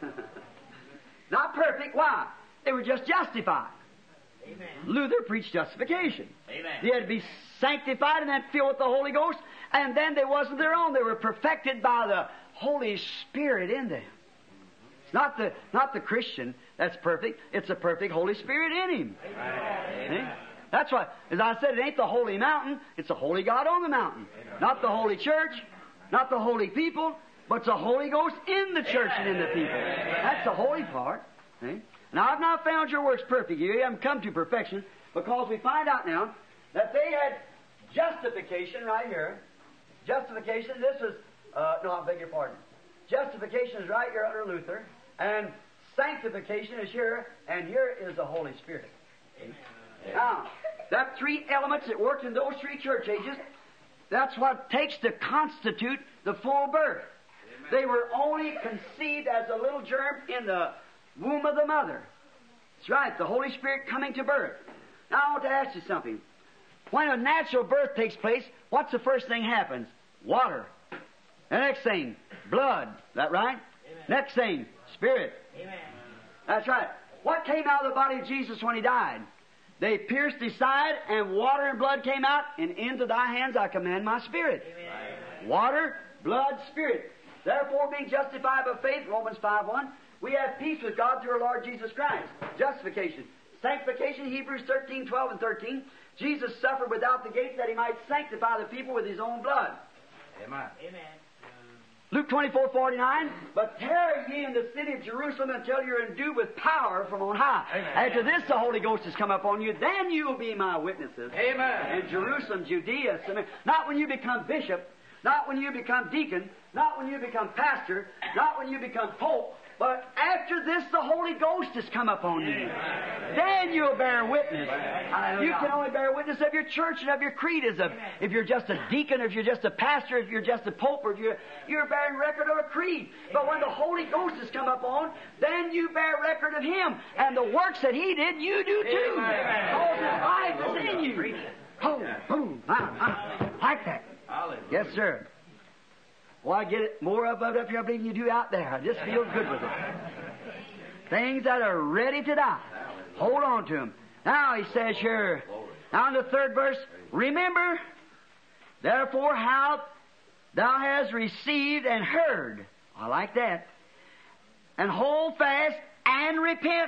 Not perfect. Why? They were just justified. Amen. Luther preached justification. Amen. They had to be sanctified and then filled with the Holy Ghost, and then they wasn't their own. They were perfected by the Holy Spirit in them. It's not the Christian that's perfect. It's a perfect Holy Spirit in him. Amen. That's why, as I said, it ain't the holy mountain. It's the Holy God on the mountain. Not the holy church, not the holy people, but it's the Holy Ghost in the church and in the people. That's the holy part. See? Now, I've not found your works perfect. You haven't come to perfection, because we find out now that they had justification right here. Justification, this is, I beg your pardon. Justification is right here under Luther, and sanctification is here, and here is the Holy Spirit. Amen. Now, that three elements that worked in those three church ages, that's what it takes to constitute the full birth. Amen. They were only conceived as a little germ in the womb of the mother. That's right, the Holy Spirit coming to birth. Now, I want to ask you something. When a natural birth takes place, what's the first thing happens? Water. The next thing, blood. Is that right? Amen. Next thing, spirit. Amen. That's right. What came out of the body of Jesus when He died? They pierced His side, and water and blood came out, and into thy hands I command my spirit. Amen. Water, blood, spirit. Therefore, being justified by faith, Romans 5:1, we have peace with God through our Lord Jesus Christ. Justification. Sanctification, Hebrews 13:12 and 13. Jesus suffered without the gates that He might sanctify the people with His own blood. Amen. Luke 24:49. But tarry ye in the city of Jerusalem until you're endued with power from on high. Amen. After this the Holy Ghost has come upon you, then you will be my witnesses. Amen. In Jerusalem, Judea, Samaria. Not when you become bishop, not when you become deacon, not when you become pastor, not when you become pope, but after this the Holy Ghost has come upon you. Then you'll bear witness. You can only bear witness of your church and of your creed if you're just a deacon, if you're just a pastor, if you're just a pope, or if you're bearing record of a creed. But when the Holy Ghost has come upon, then you bear record of Him. And the works that He did, you do too. All His life is in you. Oh, boom, like that. Yes, sir. Well, I get it more up here, I believe, than you do out there. I just feel good with it. Things that are ready to die. Hold on to them. Now, he says here, now in the third verse, remember, therefore, how thou hast received and heard. I like that. And hold fast and repent.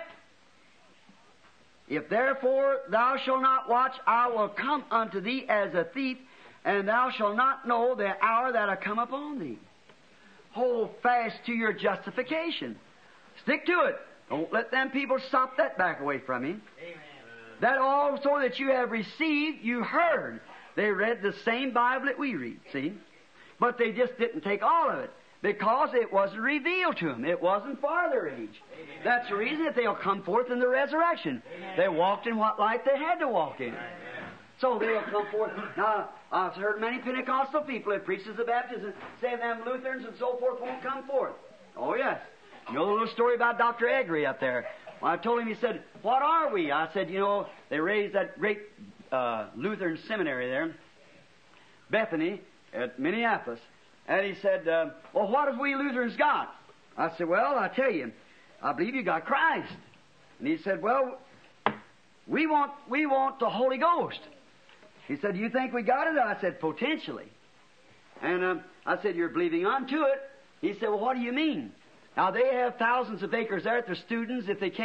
If therefore thou shalt not watch, I will come unto thee as a thief, and thou shalt not know the hour that I come upon thee. Hold fast to your justification. Stick to it. Don't let them people stop that back away from you. Amen. That also that you have received, you heard. They read the same Bible that we read, see? But they just didn't take all of it, because it wasn't revealed to them. It wasn't for their age. Amen. That's the reason that they'll come forth in the resurrection. Amen. They walked in what light they had to walk in. So they'll come forth. Now, I've heard many Pentecostal people that preaches the baptism say them Lutherans and so forth won't come forth. Oh, yes. You know the little story about Dr. Eggery up there. When I told him, he said, what are we? I said, they raised that great Lutheran seminary there, Bethany, at Minneapolis. And he said, well, what have we Lutherans got? I said, well, I tell you, I believe you got Christ. And he said, well, we want the Holy Ghost. He said, do you think we got it? I said, potentially. And I said, you're believing unto it. He said, well, what do you mean? Now, they have thousands of acres there at their students. If they can't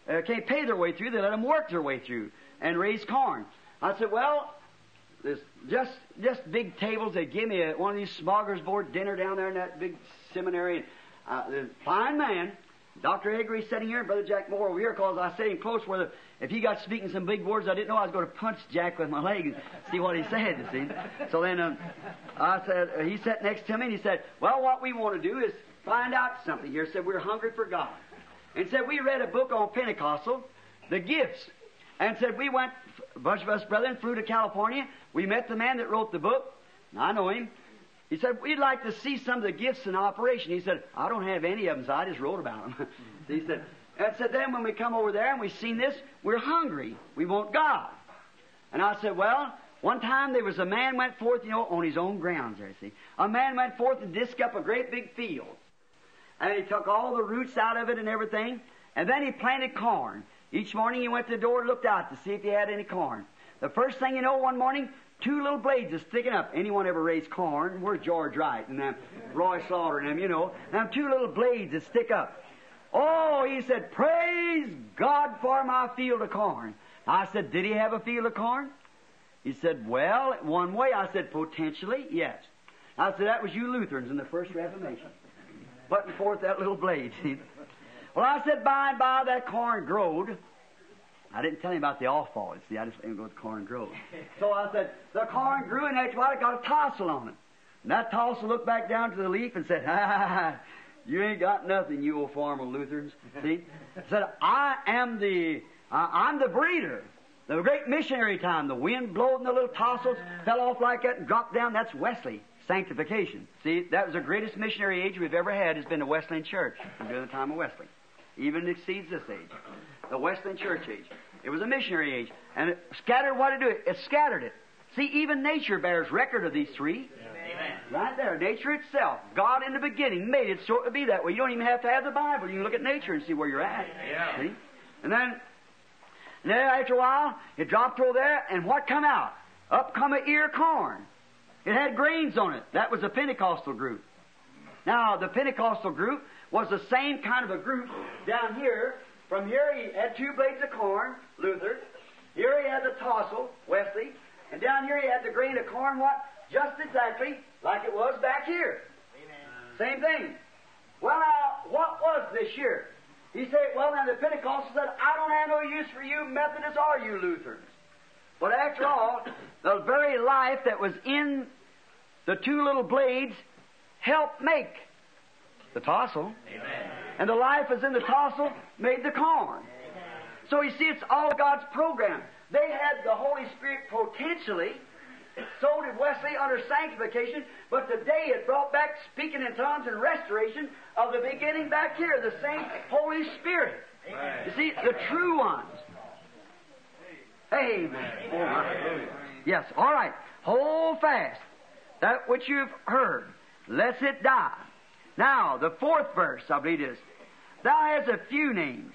can't pay their way through. They let them work their way through and raise corn. I said, well, there's just big tables. They give me one of these smorgasbord dinner down there in that big seminary. And the fine man, Dr. Eggery sitting here, and Brother Jack Moore over here, because I sat him close where if he got speaking some big words, I didn't know I was going to punch Jack with my leg and see what he said, you see. So then I said, he sat next to me, and he said, well, what we want to do is find out something here. Said, we're hungry for God. And said, we read a book on Pentecostal, the gifts. And said, we went, a bunch of us brethren, flew to California. We met the man that wrote the book. I know him. He said, we'd like to see some of the gifts in operation. He said, I don't have any of them, so I just wrote about them. He said, then when we come over there and we seen this, we're hungry. We want God. And I said, well, one time there was a man went forth, on his own grounds there, see. A man went forth and disked up a great big field. And he took all the roots out of it and everything. And then he planted corn. Each morning he went to the door and looked out to see if he had any corn. The first thing you know, one morning, 2 little blades are sticking up. Anyone ever raised corn? Where's George Wright and them, Roy Slaughter and them, Them 2 little blades that stick up. Oh, he said, praise God for my field of corn. I said, did he have a field of corn? He said, well, one way. I said, potentially, yes. I said, that was you Lutherans in the First Reformation, putting forth that little blade. Well, I said, by and by that corn growed. I didn't tell him about the off-fall, I just let him go with the corn growed. So I said, the corn grew, and after a while it got a tassel on it. And that tassel looked back down to the leaf and said, you ain't got nothing, you old farmer Lutherans. See? Said, I'm the breeder. The great missionary time, the wind blowed and the little tassels fell off like that and dropped down. That's Wesley, sanctification. See, that was the greatest missionary age we've ever had, has been the Wesleyan Church during the time of Wesley. Even exceeds this age. The Wesleyan Church age. It was a missionary age. And it scattered what it did. It scattered it. See, even nature bears record of these 3. Amen. Right there. Nature itself. God in the beginning made it so it would be that way. You don't even have to have the Bible. You can look at nature and see where you're at. Yeah. See? And then after a while, it dropped over there, and what come out? Up come an ear of corn. It had grains on it. That was the Pentecostal group. Now, the Pentecostal group was the same kind of a group down here. From here, he had 2 blades of corn, Luther. Here he had the tassel, Wesley. And down here he had the grain of corn, what? Just exactly like it was back here. Amen. Same thing. Well, now, what was this year? He said, well, now the Pentecostals said, I don't have no use for you Methodists or you Lutherans. But after all, the very life that was in the 2 little blades helped make the tassel. Amen. And the life is in the tassel made the corn. Amen. So you see, it's all God's program. They had the Holy Spirit potentially. So did Wesley under sanctification. But today it brought back speaking in tongues and restoration of the beginning back here, the same Holy Spirit. Amen. You see, the true ones. Amen. Oh, my. Yes, all right. Hold fast that which you've heard, lest it die. Now, the 4th verse, I believe it is. Thou hast a few names,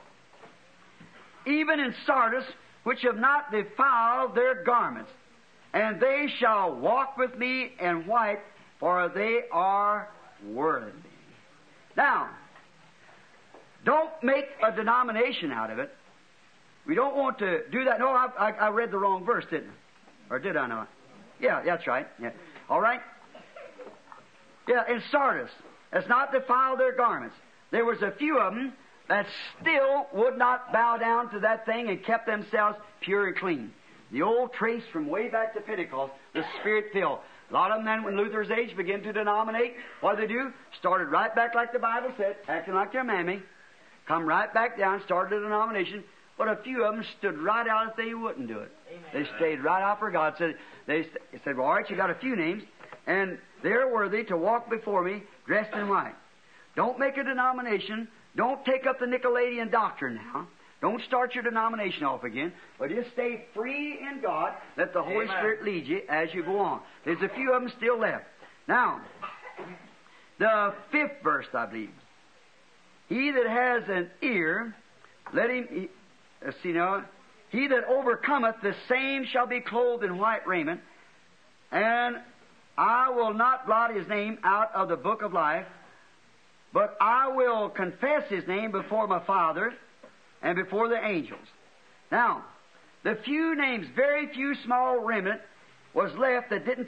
even in Sardis, which have not defiled their garments, and they shall walk with me in white, for they are worthy. Now, don't make a denomination out of it. We don't want to do that. No, I read the wrong verse, didn't I? Or did I not? Yeah, that's right. Yeah. All right? Yeah, in Sardis, has not defiled their garments. There was a few of them that still would not bow down to that thing and kept themselves pure and clean. The old trace from way back to Pentecost, the Spirit-filled. A lot of them then, when Luther's age began to denominate, what did they do? Started right back like the Bible said, acting like their mammy. Come right back down, started a denomination. But a few of them stood right out if they wouldn't do it. Amen. They stayed right out for God. They said, well, all right, you got a few names, and they're worthy to walk before me dressed in white. Don't make a denomination. Don't take up the Nicolaitan doctrine now. Don't start your denomination off again, but just stay free in God. Let the Holy Spirit lead you as you go on. There's a few of them still left. Now, the 5th verse, I believe. He that has an ear, let him... see now, he that overcometh, the same shall be clothed in white raiment, and I will not blot his name out of the book of life, but I will confess his name before my Father and before the angels. Now, the few names, very few small remnant was left that didn't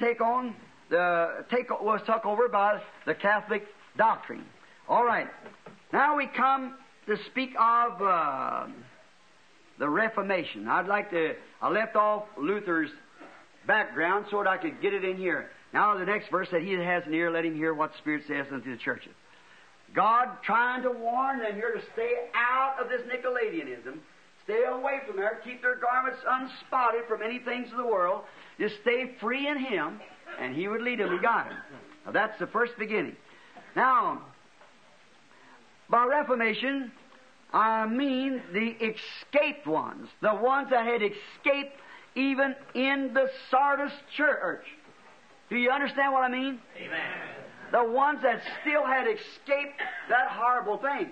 was took over by the Catholic doctrine. All right. Now we come to speak of the Reformation. I left off Luther's background so that I could get it in here. Now the next verse said, he that has an ear, let him hear what the Spirit says unto the churches. God trying to warn them here to stay out of this Nicolaitanism. Stay away from there. Keep their garments unspotted from any things of the world. Just stay free in Him, and He would lead them and guide them. Now that's the first beginning. Now, by Reformation, I mean the escaped ones. The ones that had escaped even in the Sardis church. Do you understand what I mean? Amen. The ones that still had escaped that horrible thing.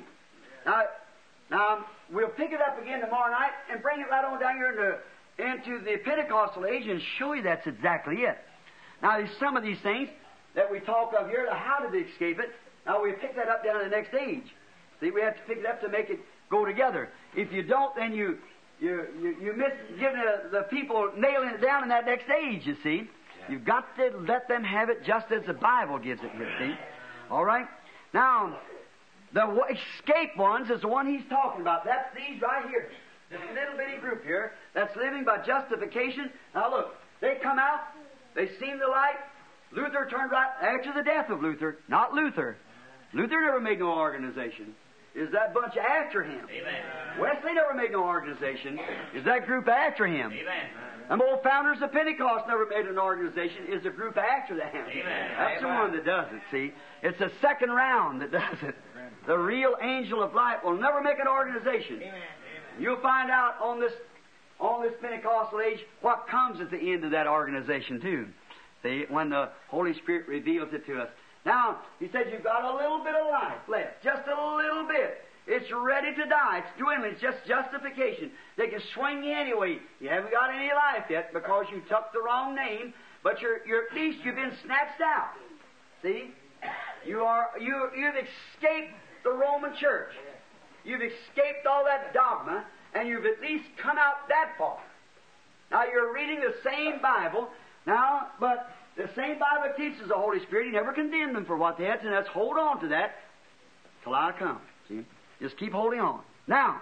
Now, we'll pick it up again tomorrow night and bring it right on down here into the Pentecostal age and show you that's exactly it. Now, there's some of these things that we talk of here, how did they escape it? Now, we pick that up down to the next age. See, we have to pick it up to make it go together. If you don't, then you miss giving the people nailing it down in that next age, you see. You've got to let them have it just as the Bible gives it, you see. All right? Now, the escape ones is the one he's talking about. That's these right here. This little bitty group here that's living by justification. Now look, they come out, they seen the light. Luther turned right after the death of Luther. Not Luther. Luther never made no organization. Is that bunch after him? Amen. Wesley never made no organization. Is that group after him? Amen. Them old founders of Pentecost never made an organization. Is the group after them? Amen. That's the one that does it, see. It's the second round that does it. The real angel of light will never make an organization. Amen. You'll find out on this Pentecostal age what comes at the end of that organization too. See, when the Holy Spirit reveals it to us. Now, he said you've got a little bit of life left, just a little bit. It's ready to die. It's dwindling. It's just justification. They can swing you anyway. You haven't got any life yet because you took the wrong name, but you're at least you've been snatched out. See, you've escaped the Roman Church. You've escaped all that dogma, and you've at least come out that far. Now you're reading the same Bible now, but the same Bible teaches the Holy Spirit. He never condemned them for what they had, and let's hold on to that till I come. See? Just keep holding on. Now,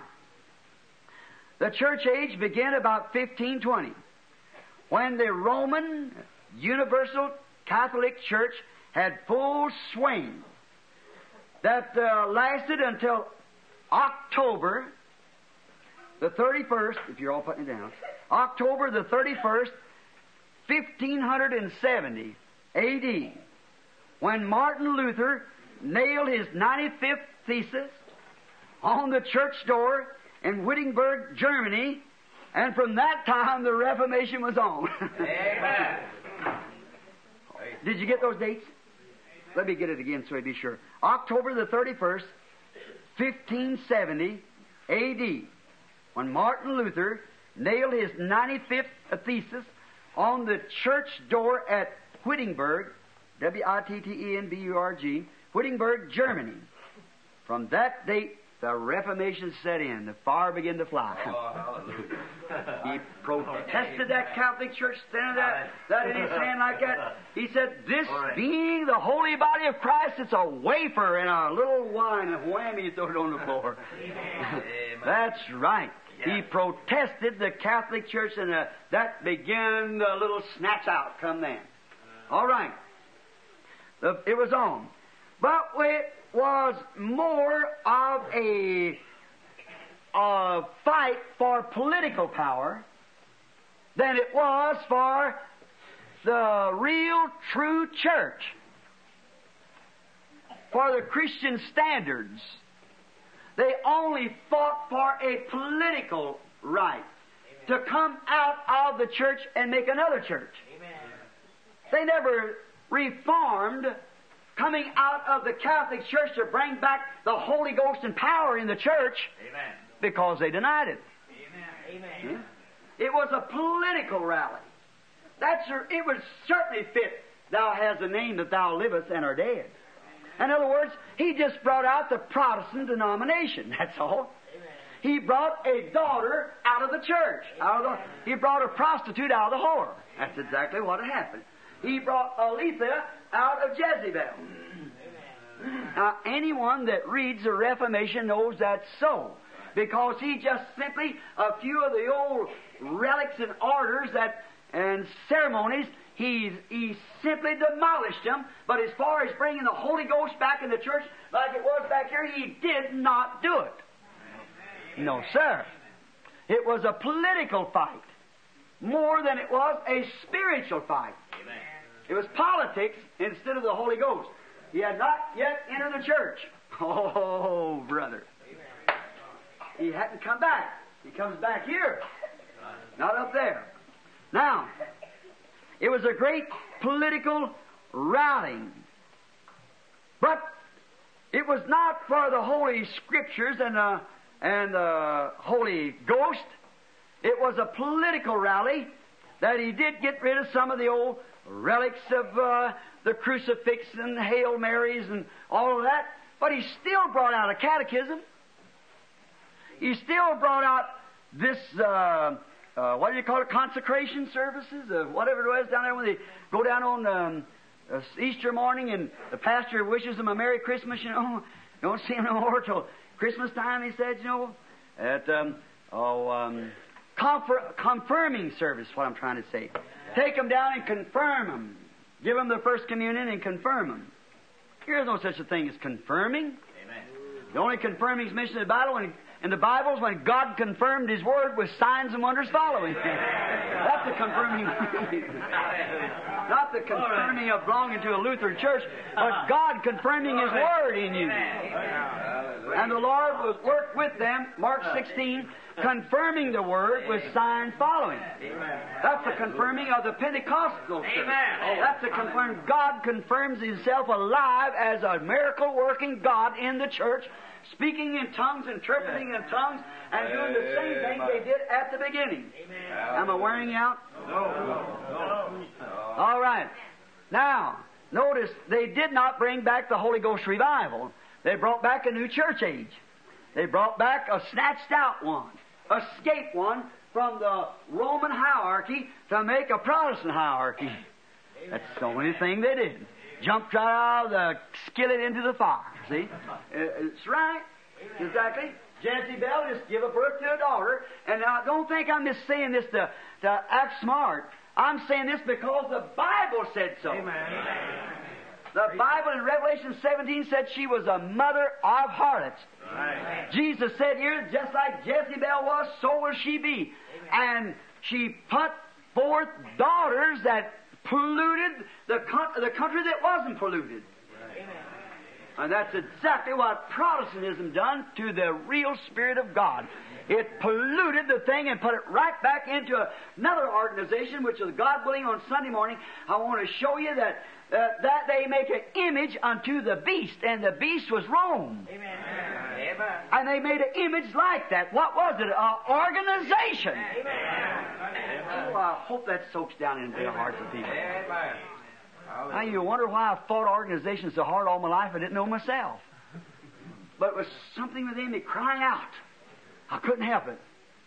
the church age began about 1520, when the Roman Universal Catholic Church had full swing. That lasted until October the 31st, if you're all putting it down, October the 31st, 1570 A.D., when Martin Luther nailed his 95th thesis on the church door in Wittenberg, Germany, and from that time the Reformation was on. Amen. Did you get those dates? Let me get it again so I'd be sure. October the 31st, 1570 A.D., when Martin Luther nailed his 95th thesis on the church door at Wittenberg, Wittenberg, Wittenberg, Germany. From that date, the Reformation set in. The fire began to fly. Oh, hallelujah. He protested that Catholic Church standing that in his hand like that. He said, this being the holy body of Christ, it's a wafer and a little wine, and whammy, you throw it on the floor. Amen. That's right. Yeah. He protested the Catholic Church, and that began the little snatch out come then. All right. It was on. But it was more of a fight for political power than it was for the real, true church. For the Christian standards. They only fought for a political right to come out of the church and make another church. Amen. They never reformed coming out of the Catholic Church to bring back the Holy Ghost and power in the church. Amen. Because they denied it. Amen. Amen. It was a political rally. It would certainly fit, thou hast a name that thou livest and are dead. In other words, he just brought out the Protestant denomination, that's all. He brought a daughter out of the church. He brought a prostitute out of the whore. That's exactly what had happened. He brought Aletha out of Jezebel. Now, anyone that reads the Reformation knows that's so. Because he just simply, a few of the old relics and orders and ceremonies, he simply demolished them. But as far as bringing the Holy Ghost back in the church like it was back here, he did not do it. No, sir. It was a political fight more than it was a spiritual fight. Amen. It was politics instead of the Holy Ghost. He had not yet entered the church. Oh, brother. He hadn't come back. He comes back here, not up there. Now, it was a great political rallying. But it was not for the Holy Scriptures and the Holy Ghost. It was a political rally that he did get rid of some of the old relics of the crucifix and the Hail Marys and all of that. But he still brought out a catechism. He still brought out this, what do you call it, consecration services, whatever it was down there when they go down on Easter morning and the pastor wishes them a Merry Christmas, you know. Don't see them no more till Christmas time, he said, you know. At, confirming service, what I'm trying to say. Take them down and confirm them. Give them the first communion and confirm them. There's no such a thing as confirming. Amen. The only confirming is mentioned in the Bible is when God confirmed His Word with signs and wonders following. That's the confirming. Not the confirming of belonging to a Lutheran church, but God confirming His Word in you. And the Lord will work with them, Mark 16, confirming the Word with signs following. That's the confirming of the Pentecostal church. That's the confirming. God confirms Himself alive as a miracle-working God in the church, speaking in tongues, interpreting in tongues, and doing the same thing they did at the beginning. Am I wearing you out? No. All right. Now, notice they did not bring back the Holy Ghost revival. They brought back a new church age. They brought back a snatched out one, escaped one from the Roman hierarchy to make a Protestant hierarchy. That's the only thing they did. Jumped right out of the skillet into the fire. See? It's right. Exactly. Jezebel just give a birth to a daughter. And now don't think I'm just saying this to act smart. I'm saying this because the Bible said so. Amen. The Bible in Revelation 17 said she was a mother of harlots. Right. Jesus said here, just like Jezebel was, so will she be. And she put forth daughters that polluted the country that wasn't polluted. Right. And that's exactly what Protestantism done to the real Spirit of God. It polluted the thing and put it right back into another organization, which is God willing on Sunday morning. I want to show you that they make an image unto the beast, and the beast was Rome. Amen. Amen. And they made an image like that. What was it? An organization. Amen. Oh, I hope that soaks down into the hearts of people. Amen. Now you wonder why I fought organizations so hard all my life I didn't know myself. But it was something within me crying out. I couldn't help it.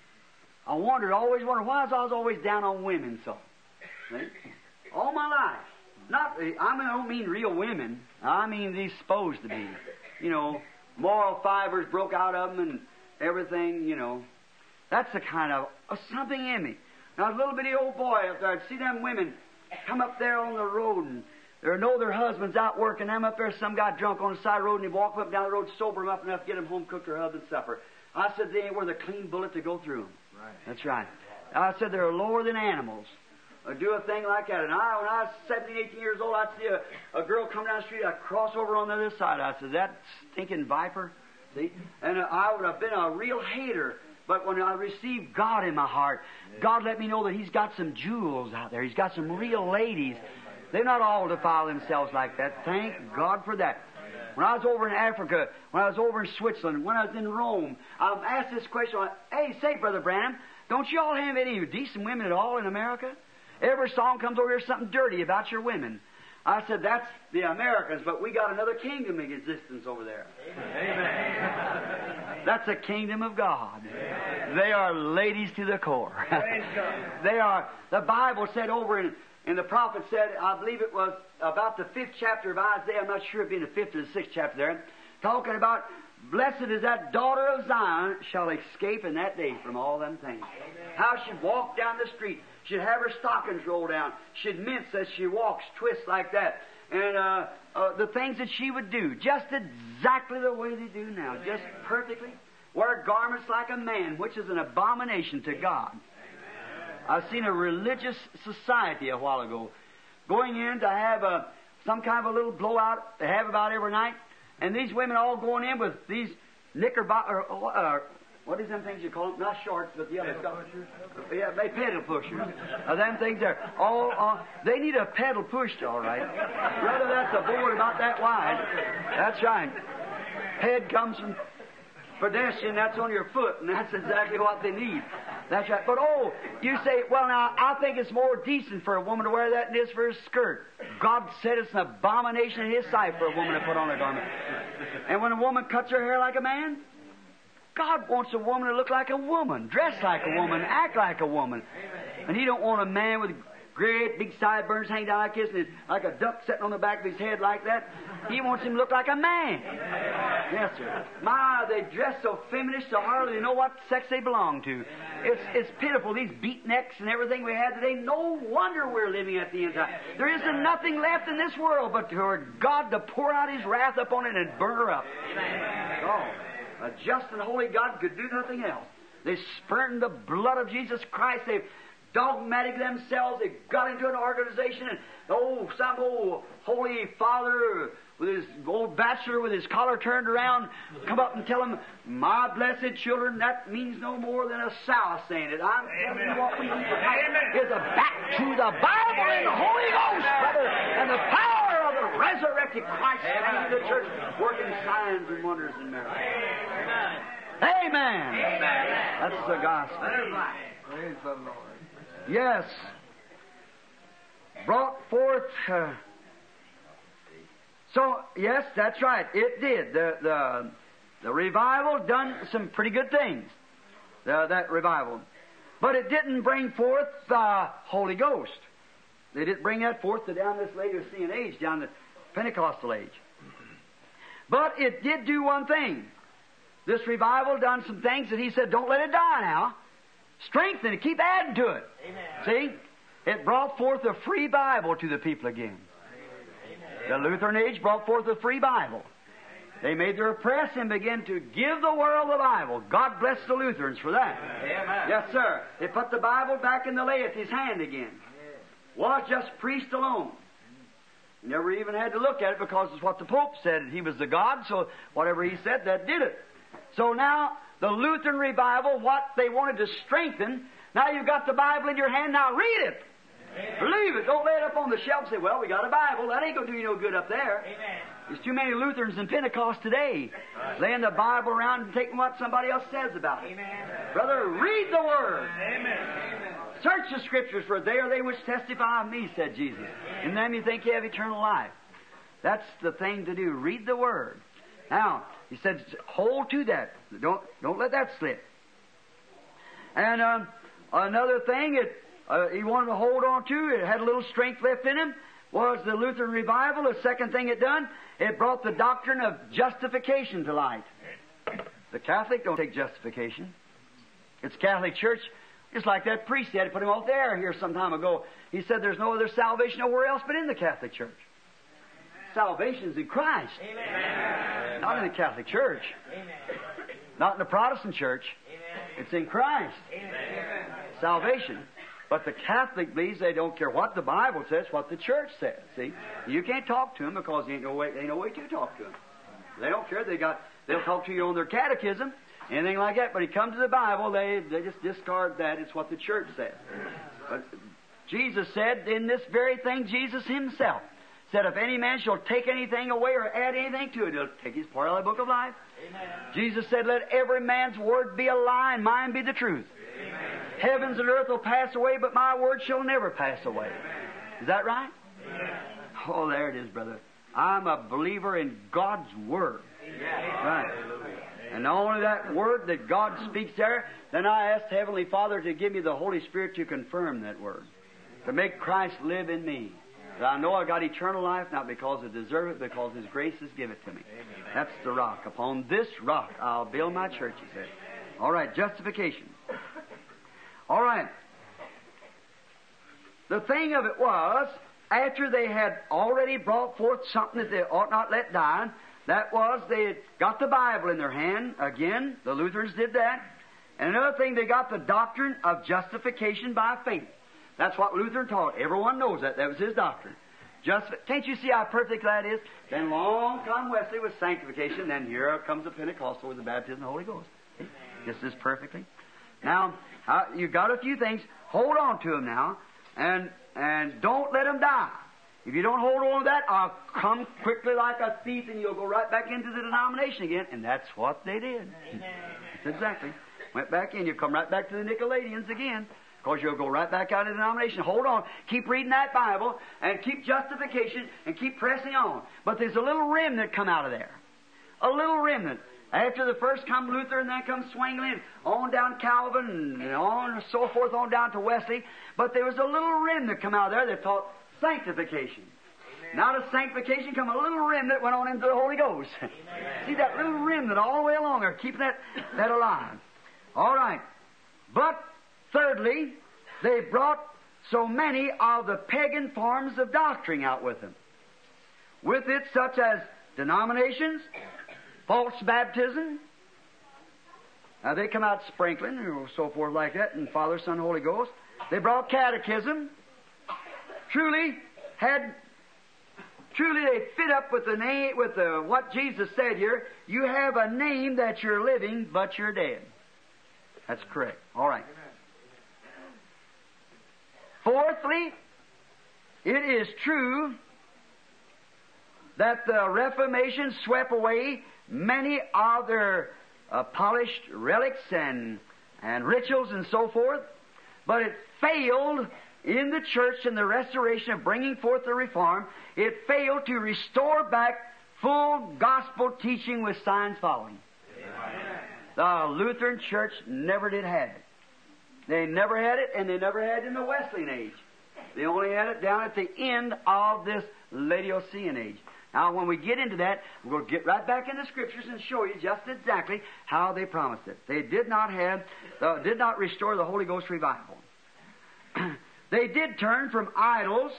I always wondered why I was always down on women so. See? All my life. I don't mean real women. I mean these supposed to be. You know, moral fibers broke out of them and everything, you know. That's the kind of something in me. Now, a little bitty old boy up there, I'd see them women come up there on the road and they know their husband's out working. I'm up there, some guy drunk on the side of the road, and he walk up down the road, sober him up enough to get him home, cook their husband's supper. I said they ain't worth a clean bullet to go through them. Right. That's right. I said they're lower than animals. Do a thing like that. And when I was 17, 18 years old, I'd see a girl come down the street. I'd cross over on the other side. I said, that stinking viper. See? And I would have been a real hater. But when I received God in my heart, God let me know that He's got some jewels out there. He's got some real ladies. They're not all defile themselves like that. Thank God for that. When I was over in Africa, when I was over in Switzerland, when I was in Rome, I asked this question, hey, say, Brother Branham, don't you all have any decent women at all in America? Every song comes over here something dirty about your women. I said, that's the Americans, but we got another kingdom in existence over there. Amen. That's the kingdom of God. Amen. They are ladies to the core. They are, the Bible said over in the prophet said, I believe it was about the 5th chapter of Isaiah, I'm not sure if it be the 5th or the 6th chapter there, talking about, blessed is that daughter of Zion shall escape in that day from all them things. Amen. How she'd walk down the street. She'd have her stockings rolled down. She'd mince as she walks, twist like that. And the things that she would do, just exactly the way they do now, Amen. Just perfectly. Wear garments like a man, which is an abomination to God. I've seen a religious society a while ago going in to have some kind of a little blowout they have about every night. And these women all going in with these what is them things you call them? Not shorts, but the other stuff. Yeah, they pedal pushers. Them things are all, they need a pedal pushed, all right. Rather that's a board about that wide. That's right. Head comes from pedestrian, that's on your foot, and that's exactly what they need. That's right. But you say, well now, I think it's more decent for a woman to wear that than it is for a skirt. God said it's an abomination in His sight for a woman to put on a garment. And when a woman cuts her hair like a man, God wants a woman to look like a woman, dress like a woman, act like a woman. And He don't want a man with great big sideburns hanging down like this and like a duck sitting on the back of his head like that. He wants him to look like a man. Yes, sir. My, they dress so feminine, so hardly they know what sex they belong to. It's pitiful, these beatniks and everything we have today. No wonder we're living at the end time. There isn't nothing left in this world but for God to pour out His wrath upon it and burn her up. Oh, a just and holy God could do nothing else. They spurned the blood of Jesus Christ. They've dogmatic themselves. They got into an organization, and some old holy father with his old bachelor with his collar turned around come up and tell them, my blessed children, that means no more than a sow saying it. I'm telling you what we need is a back to the Bible and the Holy Ghost, brother, and the power of the resurrected Christ and the church working signs and wonders and miracles. Amen. Amen. That's the gospel. Praise the Lord. Yes. Brought forth. So, yes, that's right. It did. The revival done some pretty good things. That revival. But it didn't bring forth the Holy Ghost. They didn't bring that forth to down this Laodicean age, down the Pentecostal age. But it did do one thing. This revival done some things that He said, don't let it die now. Strengthen it. Keep adding to it. Amen. See? It brought forth a free Bible to the people again. Amen. The Lutheran age brought forth a free Bible. They made their press and began to give the world the Bible. God bless the Lutherans for that. Amen. Yes, sir. They put the Bible back in the laity's hand again. Was just priest alone. Never even had to look at it because it's what the Pope said. He was the God, so whatever he said, that did it. So now, the Lutheran revival, what they wanted to strengthen, now you've got the Bible in your hand, now read it. Amen. Believe it. Don't lay it up on the shelf and say, well, we got a Bible. That ain't going to do you no good up there. Amen. There's too many Lutherans in Pentecost today, laying the Bible around and taking what somebody else says about it. Amen. Brother, read the Word. Amen. Search the Scriptures, for they are they which testify of me, said Jesus. Amen. In them you think you have eternal life. That's the thing to do. Read the Word. Now, He said, hold to that. Don't let that slip. And another thing He wanted to hold on to, it had a little strength left in Him, was the Lutheran revival. The second thing it done, it brought the doctrine of justification to light. The Catholic don't take justification. It's Catholic Church. Just like that priest, he had to put him off the air here some time ago. He said there's no other salvation nowhere else but in the Catholic Church. Salvation is in Christ. Amen. Not in the Catholic Church. Amen. Not in the Protestant Church. Amen. It's in Christ. Amen. Salvation. But the Catholic believes they don't care what the Bible says, what the Church says. See? You can't talk to them because there ain't no way to talk to them. They don't care. They'll talk to you on their catechism, anything like that. But you come to the Bible, they just discard that. It's what the Church says. But Jesus said in this very thing, Jesus Himself said, if any man shall take anything away or add anything to it, he'll take his part out of the book of life. Amen. Jesus said, let every man's word be a lie and mine be the truth. Amen. Heavens and earth will pass away, but my word shall never pass away. Amen. Is that right? Amen. Oh, there it is, brother. I'm a believer in God's Word. Right. And only that Word that God speaks there, then I ask the Heavenly Father to give me the Holy Spirit to confirm that Word. To make Christ live in me. That I know I got eternal life, not because I deserve it, because His grace has given it to me. That's the rock. Upon this rock I'll build my church, He said. All right, justification. All right. The thing of it was, after they had already brought forth something that they ought not let die, that was they had got the Bible in their hand. Again, the Lutherans did that. And another thing, they got the doctrine of justification by faith. That's what Luther taught. Everyone knows that. That was his doctrine. Can't you see how perfect that is? Then long come Wesley with sanctification. Then here comes the Pentecostal with the baptism of the Holy Ghost. Just as perfectly. Now, you got a few things. Hold on to them now. And don't let them die. If you don't hold on to that, I'll come quickly like a thief and you'll go right back into the denomination again. And that's what they did. That's exactly. Went back in. You come right back to the Nicolaitans again. Because you'll go right back out of the denomination. Hold on. Keep reading that Bible and keep justification and keep pressing on. But there's a little remnant come out of there. A little remnant. After the first come Luther and then come Zwingli and on down Calvin and on and so forth on down to Wesley. But there was a little remnant come out of there that taught sanctification. Amen. Now to sanctification come a little remnant went on into the Holy Ghost. See that little remnant all the way along there, keeping that alive. All right. But thirdly, they brought so many of the pagan forms of doctrine out with them. With it, such as denominations, false baptism. Now they come out sprinkling and so forth like that, and Father, Son, Holy Ghost. They brought catechism. Truly they fit up with the name, with what Jesus said here. You have a name that you're living, but you're dead. That's correct. All right. Fourthly, it is true that the Reformation swept away many of their polished relics and rituals and so forth, but it failed in the church in the restoration of bringing forth the reform. It failed to restore back full gospel teaching with signs following. Amen. The Lutheran Church never did have it. They never had it, and they never had it in the Wesleyan age. They only had it down at the end of this Laodicean age. Now, when we get into that, we'll get right back in the Scriptures and show you just exactly how they promised it. They did not restore the Holy Ghost revival. They did turn from idols,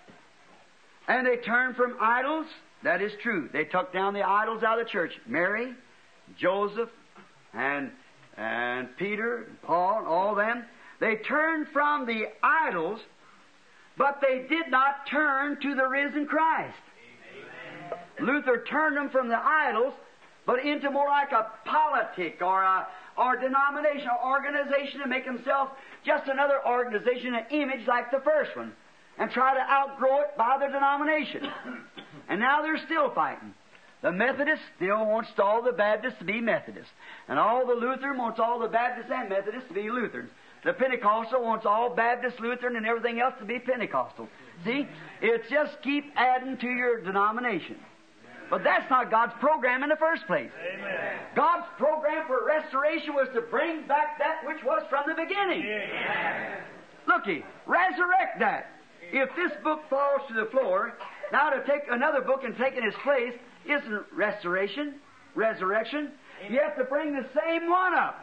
and they turned from idols. That is true. They took down the idols out of the church. Mary, Joseph, and Peter, and Paul, and all them. They turned from the idols, but they did not turn to the risen Christ. Amen. Luther turned them from the idols, but into more like a politic or denomination or organization to make themselves just another organization, an image like the first one, and try to outgrow it by their denomination. And now they're still fighting. The Methodist still wants all the Baptists to be Methodists. And all the Lutheran wants all the Baptists and Methodists to be Lutherans. The Pentecostal wants all Baptist, Lutheran, and everything else to be Pentecostal. See? It's just keep adding to your denomination. But that's not God's program in the first place. Amen. God's program for restoration was to bring back that which was from the beginning. Amen. Looky, resurrect that. If this book falls to the floor, now to take another book and take it in its place isn't restoration, resurrection. You have to bring the same one up.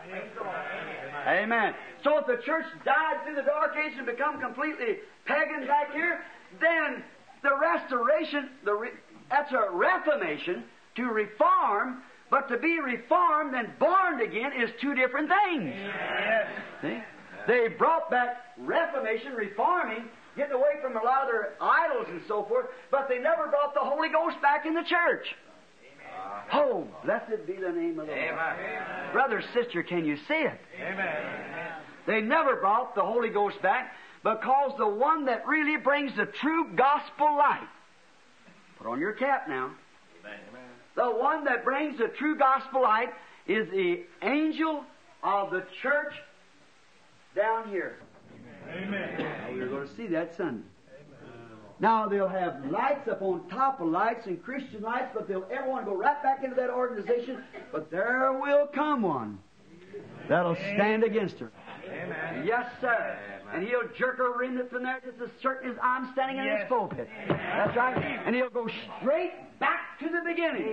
Amen. So if the church died through the Dark Ages and become completely pagan back here, then the restoration, that's a reformation, to reform, but to be reformed and born again is two different things. Yes. See? They brought back reformation, reforming, getting away from a lot of their idols and so forth, but they never brought the Holy Ghost back in the church. Amen. Oh, blessed be the name of the Lord. Amen. Brother, sister, can you see it? Amen. They never brought the Holy Ghost back because the one that really brings the true gospel light, put on your cap now. Amen. The one that brings the true gospel light is the angel of the church down here. Amen. We're going to see that Sunday. Now, they'll have lights up on top of lights and Christian lights, but they'll everyone go right back into that organization. But there will come one that'll stand against her. Amen. Yes, sir. And he'll jerk her remnant from there just as certain as I'm standing in this pulpit. That's right. And he'll go straight back to the beginning.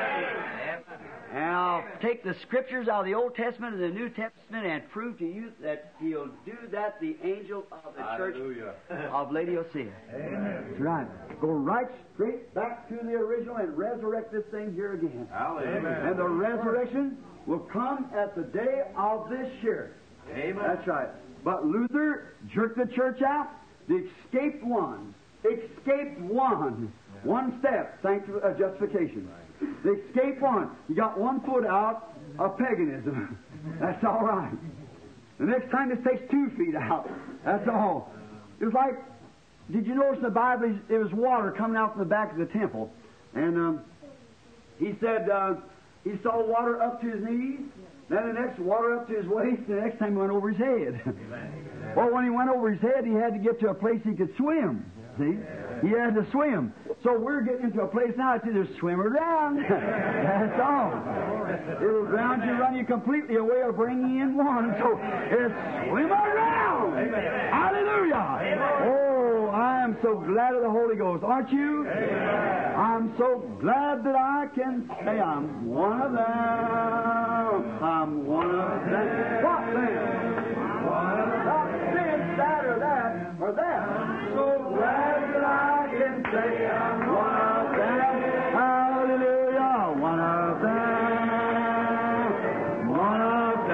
And I'll take the Scriptures out of the Old Testament and the New Testament and prove to you that he'll do that, the angel of the church of Laodicea. That's right. Go right straight back to the original and resurrect this thing here again. Amen. And the resurrection will come at the day of this year. Amen. That's right. But Luther jerked the church out. The escaped one. Escaped one. One step, justification. The escaped one. You got one foot out of paganism. That's all right. The next time this takes 2 feet out. That's all. It was like, did you notice in the Bible there was water coming out from the back of the temple? And he said he saw water up to his knees. Then the next, water up to his waist, and the next time he went over his head. Well, when he went over his head, he had to get to a place he could swim. See? He had to swim. So we're getting into a place now to just swim around. That's all. It'll drown you, run you completely away, or bring you in one. So it's swim around. Hallelujah. Oh, I am so glad of the Holy Ghost. Aren't you? I'm so glad that I can say I'm one of them. I'm one of them. What then? One of them. This, that, or that, or that. I'm so glad that I can say I'm one of them. Hallelujah. One of them. One of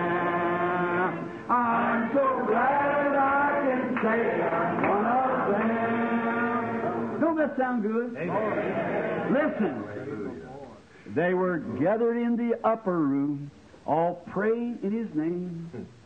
them. I'm so glad that I can say I'm one of them. Don't that sound good? Amen. Listen. They were gathered in the upper room, all praying in His name.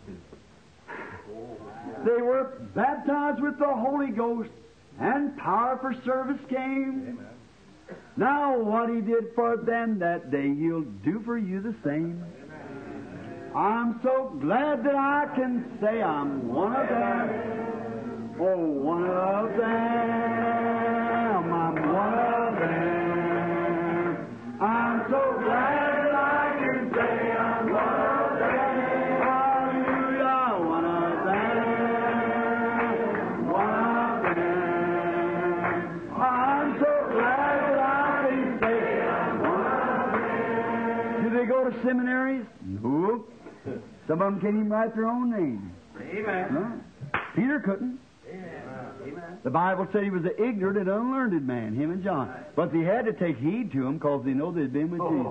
They were baptized with the Holy Ghost, and power for service came. Amen. Now what He did for them that day, He'll do for you the same. Amen. I'm so glad that I can say I'm one of them. Oh, one of them. I'm one of them. I'm so glad that I can say I'm one of them. Hallelujah, one of them. One of them. I'm so glad that I can say I'm one of them. Do they go to seminaries? No. Some of them can't even write their own name. Amen. No. Peter couldn't. Amen. The Bible said he was an ignorant and unlearned man, him and John. But they had to take heed to him because they know they'd been with Jesus.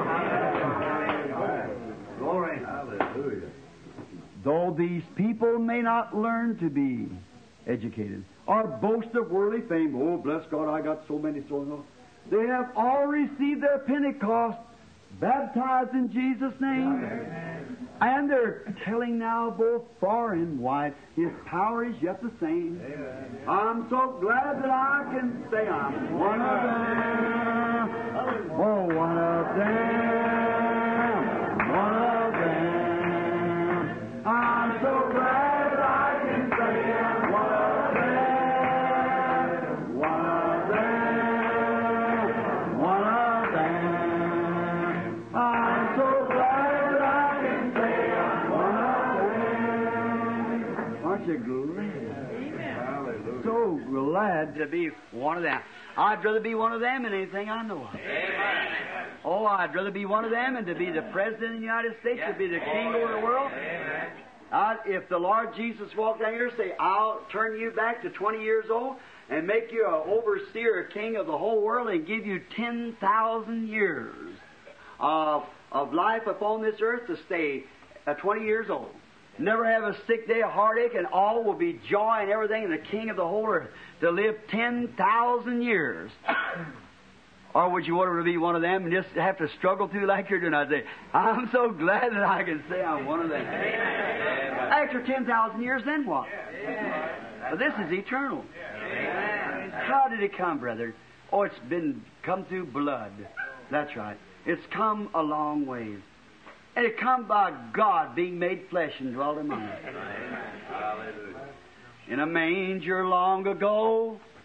Glory. Hallelujah. Though these people may not learn to be educated or boast of worldly fame, oh, bless God, I got so many souls. They have all received their Pentecost, baptized in Jesus' name. Amen. And they're telling now both far and wide, His power is yet the same. Amen. I'm so glad that I can say I'm one of them. Oh, one of them. One of them. I'm so glad that I can say I'm one of them. One of them. One of them. I'm so glad that I can say I'm one of them. Aren't you glad? Amen. So glad to be one of them. I'd rather be one of them than anything I know of. Amen. Oh, I'd rather be one of them and to be the President of the United States, to be the King over the world. If the Lord Jesus walked down here and say, I'll turn you back to 20 years old and make you an overseer, a king of the whole world, and give you 10,000 years of life upon this earth to stay 20 years old. Never have a sick day, a heartache, and all will be joy and everything, and the king of the whole earth to live 10,000 years. Or would you want to be one of them and just have to struggle through like you're doing? I'd say, I'm so glad that I can say I'm one of them. Amen. After 10,000 years, then what? Well, this is eternal. Amen. How did it come, brother? Oh, it's come through blood. That's right. It's come a long ways. And it come by God being made flesh and dwelt among us. In a manger long ago,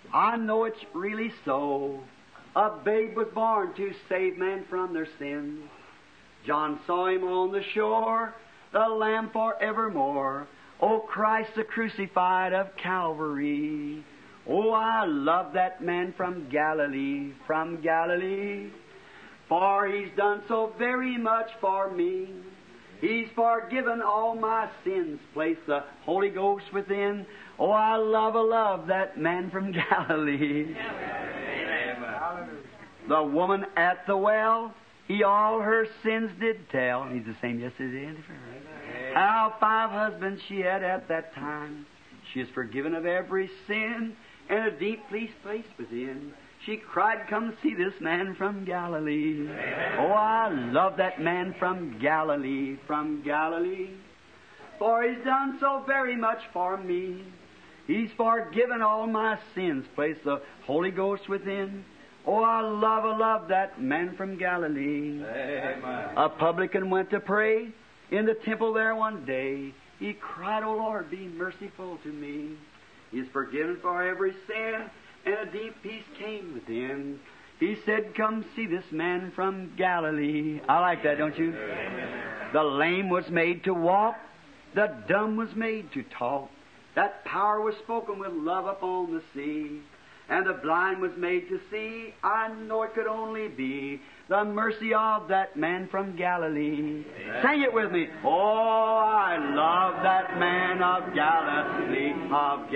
I know it's really so. A babe was born to save man from their sins. John saw him on the shore, the Lamb forevermore. O Christ the crucified of Calvary. Oh, I love that man from Galilee, from Galilee. For he's done so very much for me. He's forgiven all my sins, placed the Holy Ghost within. Oh, I love that man from Galilee. Hallelujah. The woman at the well, he all her sins did tell. He's the same yesterday and forever. How 5 husbands she had at that time. She is forgiven of every sin, and a deep peace placed within. She cried, come see this man from Galilee. Oh, I love that man from Galilee, from Galilee. For he's done so very much for me. He's forgiven all my sins, placed the Holy Ghost within. Oh, I love that man from Galilee. Amen. A publican went to pray in the temple there one day. He cried, O Lord, be merciful to me. He's forgiven for every sin, and a deep peace came within. He said, come see this man from Galilee. I like that, don't you? Amen. The lame was made to walk. The dumb was made to talk. That power was spoken with love upon the sea. And the blind was made to see. I know it could only be the mercy of that man from Galilee. Amen. Sing it with me. Oh, I love that man of Galilee, of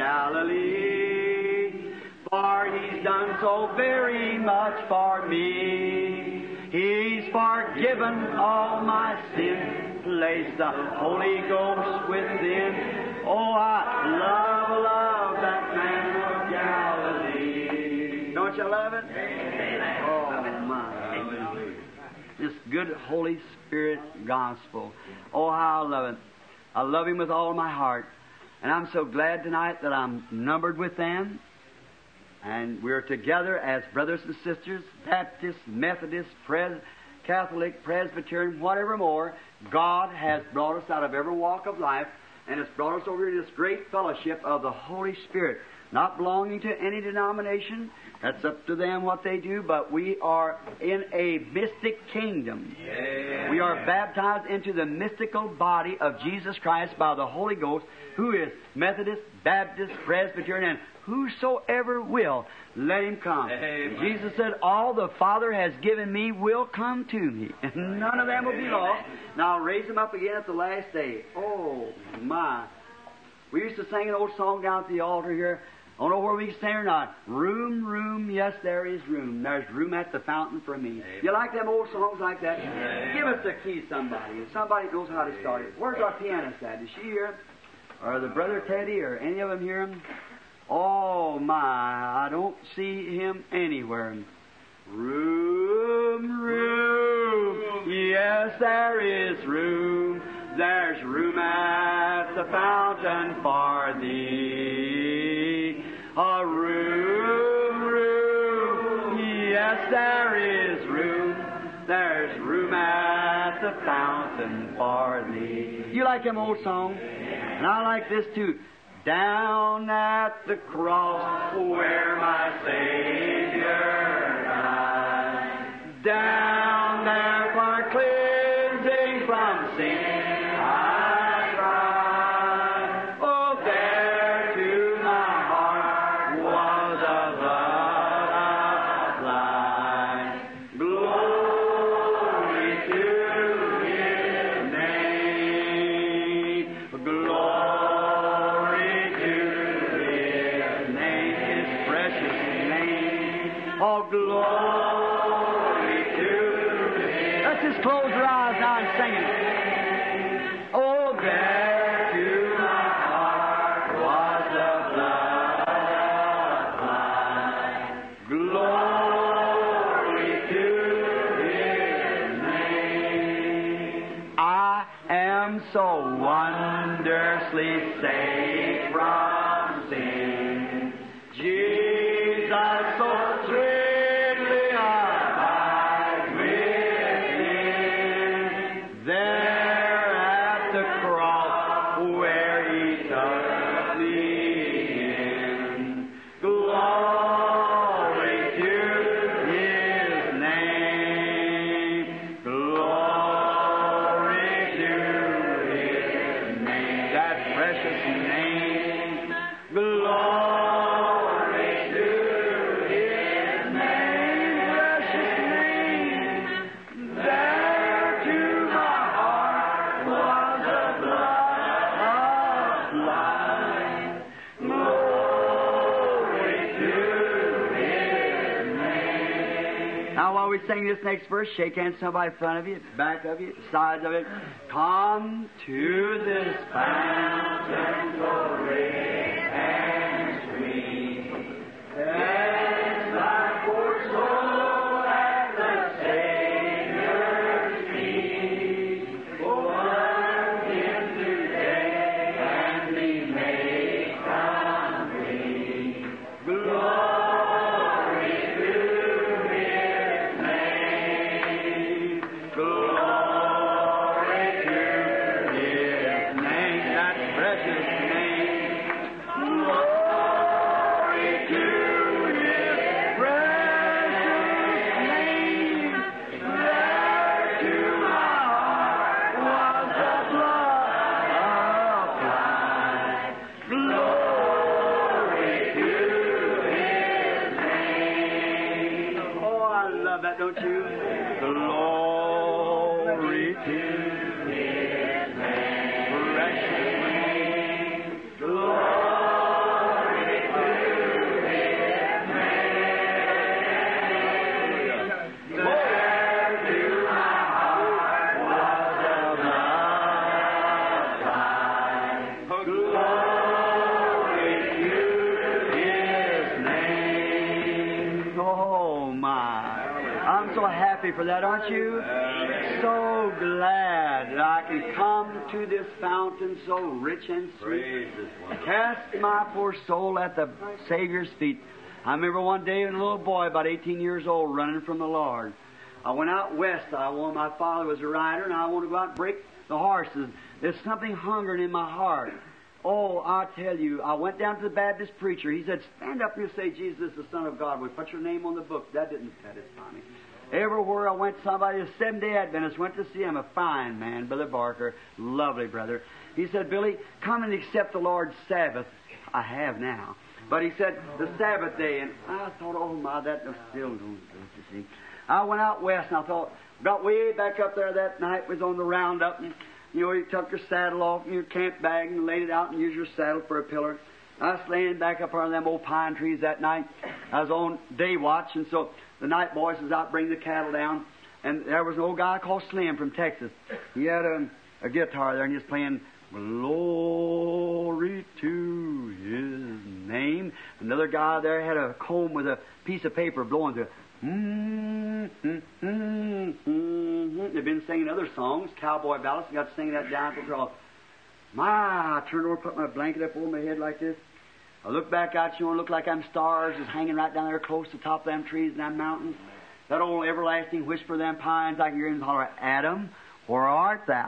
Galilee. For he's done so very much for me. He's forgiven all my sins, placed the Holy Ghost within. Oh, I love that man of Galilee. Don't you love it? Oh, my. This good Holy Spirit gospel. Oh, how I love it. I love Him with all my heart. And I'm so glad tonight that I'm numbered with them. And we're together as brothers and sisters, Baptist, Methodist, Catholic, Presbyterian, whatever more. God has brought us out of every walk of life and has brought us over to this great fellowship of the Holy Spirit, not belonging to any denomination. That's up to them what they do, but we are in a mystic kingdom. Yeah. We are baptized into the mystical body of Jesus Christ by the Holy Ghost, who is Methodist, Baptist, Presbyterian, and whosoever will, let him come. Amen. Jesus said, all the Father has given me will come to me, and none of them will be lost, and I'll raise them up again at the last day. Oh, my. We used to sing an old song down at the altar here. I don't know where we can stand or not. Room, room, yes, there is room. There's room at the fountain for me. Amen. You like them old songs like that? Amen. Give us the key, somebody. If somebody knows how to start it. Where's our pianist at? Is she here? Or the brother Teddy, or any of them hear him? Oh, my, I don't see him anywhere. Room, room, yes, there is room. There's room at the fountain for thee. A room, room, yes, there is room. There's room at the fountain for thee. You like them old songs? And I like this too. Down at the cross where my Savior died. Down there for cleansing from sin. Close your eyes now and sing it. Oh, there to my heart was the blood. Glory to His name. I am so wondrously saved from sin. Jesus so sweet. Glory we sing this next verse, shake hands with somebody in front of you, back of you, sides of it. Come to this fountain so great and sweet. Cast thy poor soul at the Savior's feet. Plunge in today and be made complete. Glory to His name. Glory to His name. That precious name. Glory to His precious name. There to my heart was the blood applied. Glory to His name. Oh, I love that, don't you? Glory to His name. Precious name. Glory to His name. There to my heart was the blood applied. Glory to His name. Oh, my. I'm so happy for that, aren't you? So glad that I can come to this fountain so rich and sweet. Praise this one. Cast my poor soul at the Savior's feet. I remember one day, a little boy, about 18 years old, running from the Lord. I went out west. My father was a rider, and I wanted to go out and break the horses. There's something hungering in my heart. Oh, I tell you, I went down to the Baptist preacher. He said, stand up and say Jesus is the Son of God. We put your name on the book. That didn't satisfy me. Everywhere I went, somebody, a Seventh-day Adventist, went to see him. A fine man, Brother Barker, lovely brother. He said, Billy, come and accept the Lord's Sabbath. I have now. But he said, the Sabbath day. And I thought, oh, my, that was still going to see. I went out west, and I thought, got way back up there that night, was on the roundup, and you took your saddle off and your camp bag and laid it out and used your saddle for a pillar. I was laying back up under them old pine trees that night. I was on day watch, and so the night boys was out bringing the cattle down, and there was an old guy called Slim from Texas. He had a guitar there, and he was playing Glory to His name. Another guy there had a comb with a piece of paper blowing to it. They've been singing other songs, cowboy ballads. I got to sing that down to draw. I turned over, put my blanket up over my head like this. I look back out, and look like them stars is hanging right down there close to the top of them trees and them mountains. That old everlasting whisper of them pines, I can hear him holler, Adam, where art thou?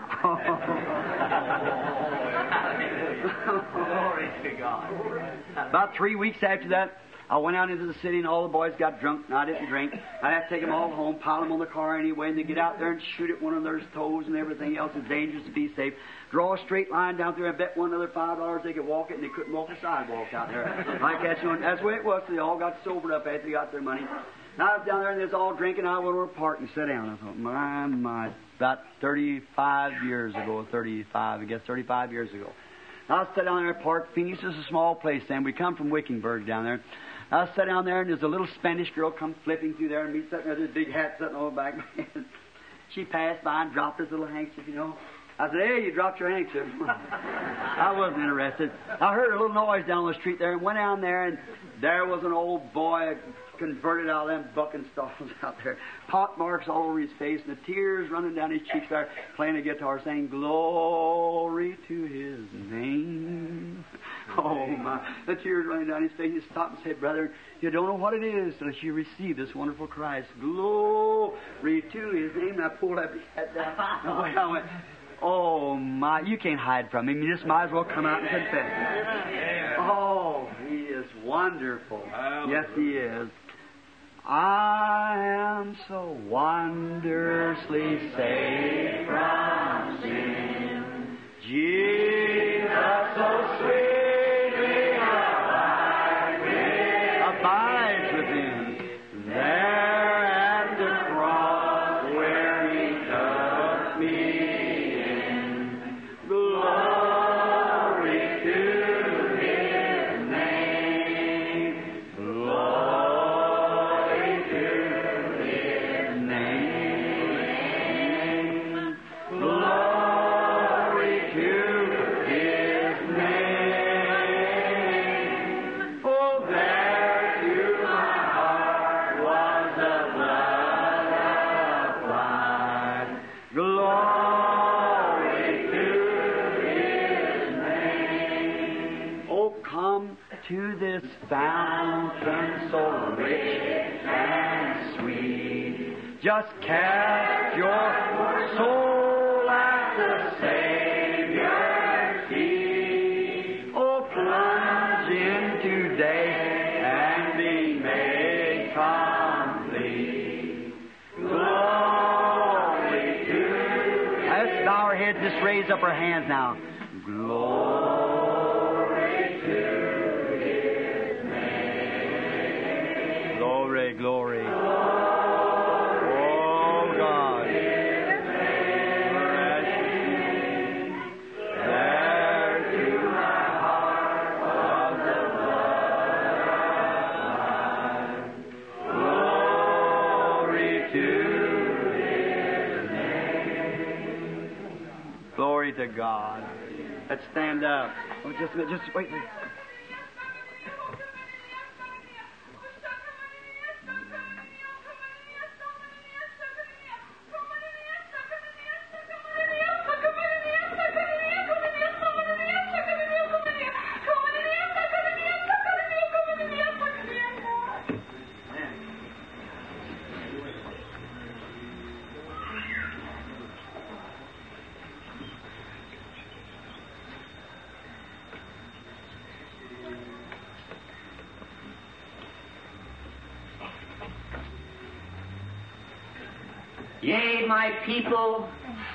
Glory to God. About 3 weeks after that, I went out into the city and all the boys got drunk and I didn't drink. I had to take them all home, pile them on the car anyway, and they get out there and shoot at one of their toes and everything else. It's dangerous to be safe. Draw a straight line down through and bet one another $5 they could walk it, and they couldn't walk the sidewalk out there. Like that, that's the way it was. So they all got sobered up after they got their money. And I was down there and they was all drinking. I went over to a park and sat down. I thought, my, about 35 years ago, 35 years ago. I was sitting down there at a park. Phoenix is a small place then. We come from Wickenburg down there. I was sitting down there, and there's a little Spanish girl come flipping through there, and me sitting there with this big hat sitting on the back of my head. She passed by and dropped this little handkerchief, I said, hey, you dropped your handkerchief. I wasn't interested. I heard a little noise down the street there, and went down there, and there was an old boy converted out of them bucking stalls out there. Pot marks all over his face, and the tears running down his cheeks there, playing the guitar, saying, glory to His name. Oh, my. The tears running down his face. He stopped and said, brother, you don't know what it is unless you receive this wonderful Christ. Glory to His name. And I pulled up his head down. And I went, oh, my. You can't hide from Him. You just might as well come out and confess Him. Oh, He is wonderful. Yes, He is. I am so wondrously saved from sin. Jesus, so sweetly abides within. There at the cross where He took me in. Glory to His name. Glory to His to this fountain so rich and sweet. Just cast your soul at the Savior's feet. Oh, plunge into day and be made complete. Glory to His. Let's bow our heads, just raise up our hands now. Glory to His name. Glory, glory. Oh, God. There to my heart was the blood. Glory to His name. Glory to God. Let's stand up. Oh, just a minute. Just wait. Yea, my people,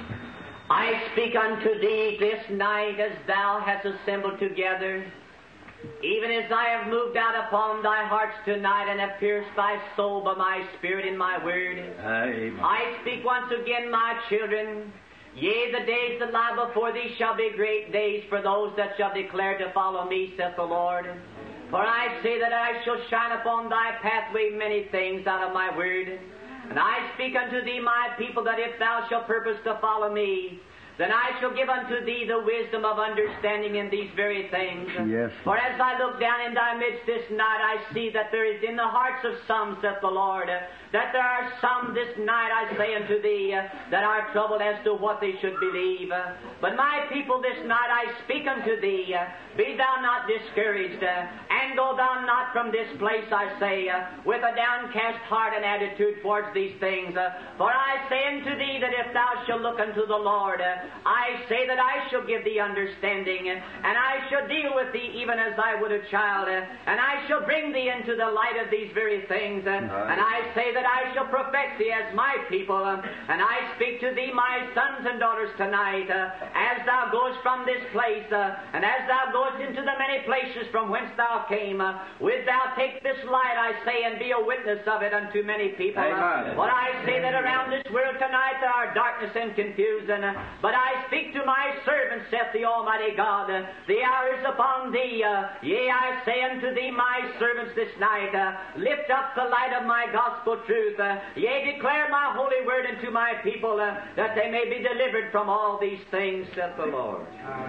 I speak unto thee this night as thou hast assembled together, even as I have moved out upon thy hearts tonight and have pierced thy soul by my Spirit in my word. Amen. I speak once again, my children, yea, the days that lie before thee shall be great days for those that shall declare to follow me, saith the Lord. For I say that I shall shine upon thy pathway many things out of my word. And I speak unto thee, my people, that if thou shalt purpose to follow me, then I shall give unto thee the wisdom of understanding in these very things. Yes. For as I look down in thy midst this night, I see that there is in the hearts of some, saith the Lord, that there are some this night, I say unto thee, that are troubled as to what they should believe. But my people, this night I speak unto thee, be thou not discouraged, and go thou not from this place, I say, with a downcast heart and attitude towards these things. For I say unto thee that if thou shalt look unto the Lord, I say that I shall give thee understanding, and I shall deal with thee even as I would a child, and I shall bring thee into the light of these very things, and I say that I shall perfect thee as my people, and I speak to thee, my sons and daughters, tonight, as thou goest from this place, and as thou goest into the many places from whence thou came, wilt thou take this light, I say, and be a witness of it unto many people. But I say that around this world tonight there are darkness and confusion, but I speak to my servant, saith the Almighty God, the hour is upon thee. Yea, I say unto thee, my servants, this night, lift up the light of my gospel truth. Yea, declare my holy word unto my people, that they may be delivered from all these things, saith the Lord.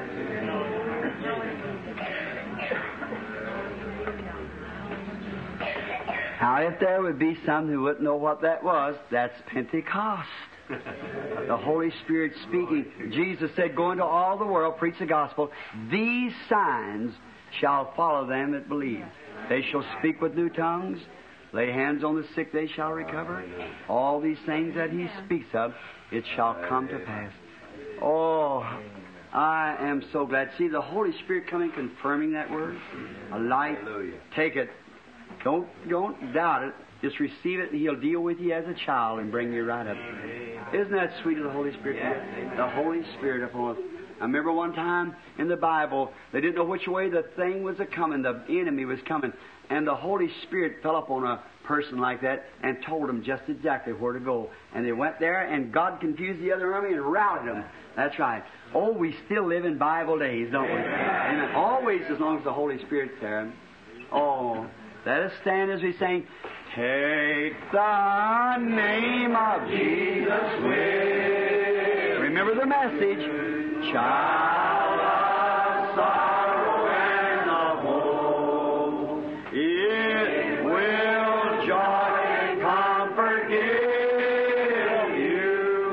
Now, if there would be some who wouldn't know what that was, that's Pentecost. The Holy Spirit speaking. Jesus said, go into all the world, preach the gospel. These signs shall follow them that believe. They shall speak with new tongues. Lay hands on the sick, they shall recover. All these things that He speaks of, it shall come to pass. Oh, I am so glad. See, the Holy Spirit coming confirming that word. A light. Take it. Don't doubt it. Just receive it, and He'll deal with you as a child and bring you right up. Isn't that sweet of the Holy Spirit? The Holy Spirit upon us. I remember one time in the Bible, they didn't know which way the thing was a-coming, the enemy was coming, and the Holy Spirit fell upon a person like that and told them just exactly where to go. And they went there, and God confused the other army and routed them. That's right. Oh, we still live in Bible days, don't we? Amen. Always as long as the Holy Spirit's there. Oh, let us stand as we sing, take the name of Jesus with. Remember the message. Child of sorrow and of woe, it will joy and comfort give you.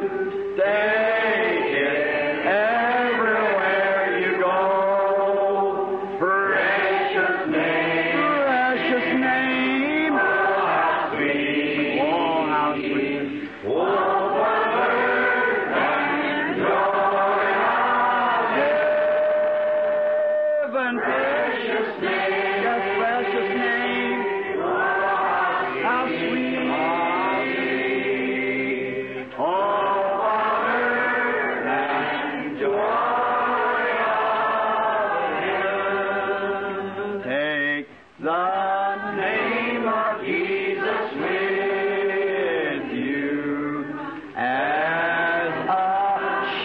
Take it everywhere you go. Precious name.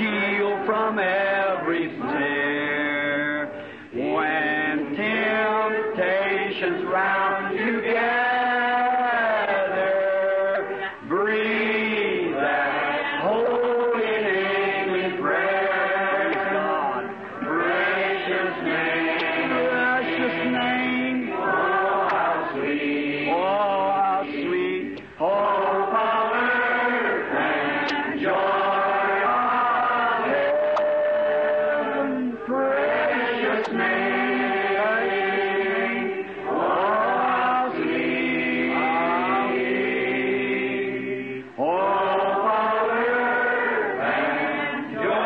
shield from every snare. When temptations round you gather, breathe that holy name in prayer. God, precious name, precious name. Oh, how sweet, oh, how sweet, oh, power and joy of heaven, precious name. Oh, how sweet, oh, power and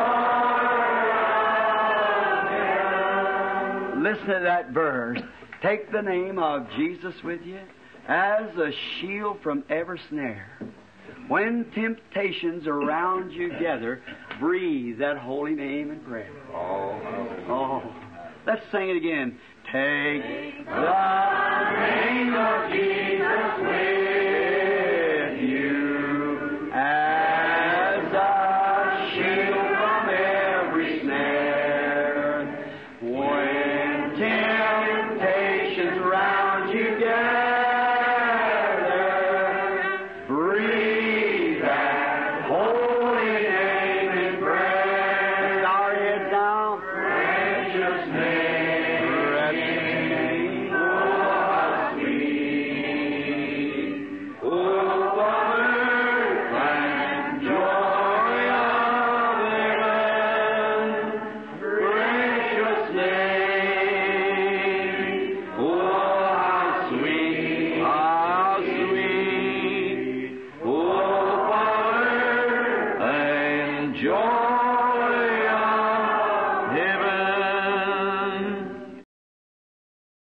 joy of heaven. Listen to that verse. Take the name of Jesus with you as a shield from every snare. When temptations around you gather, breathe that holy name in prayer. Oh. Let's sing it again. Take the name of Jesus with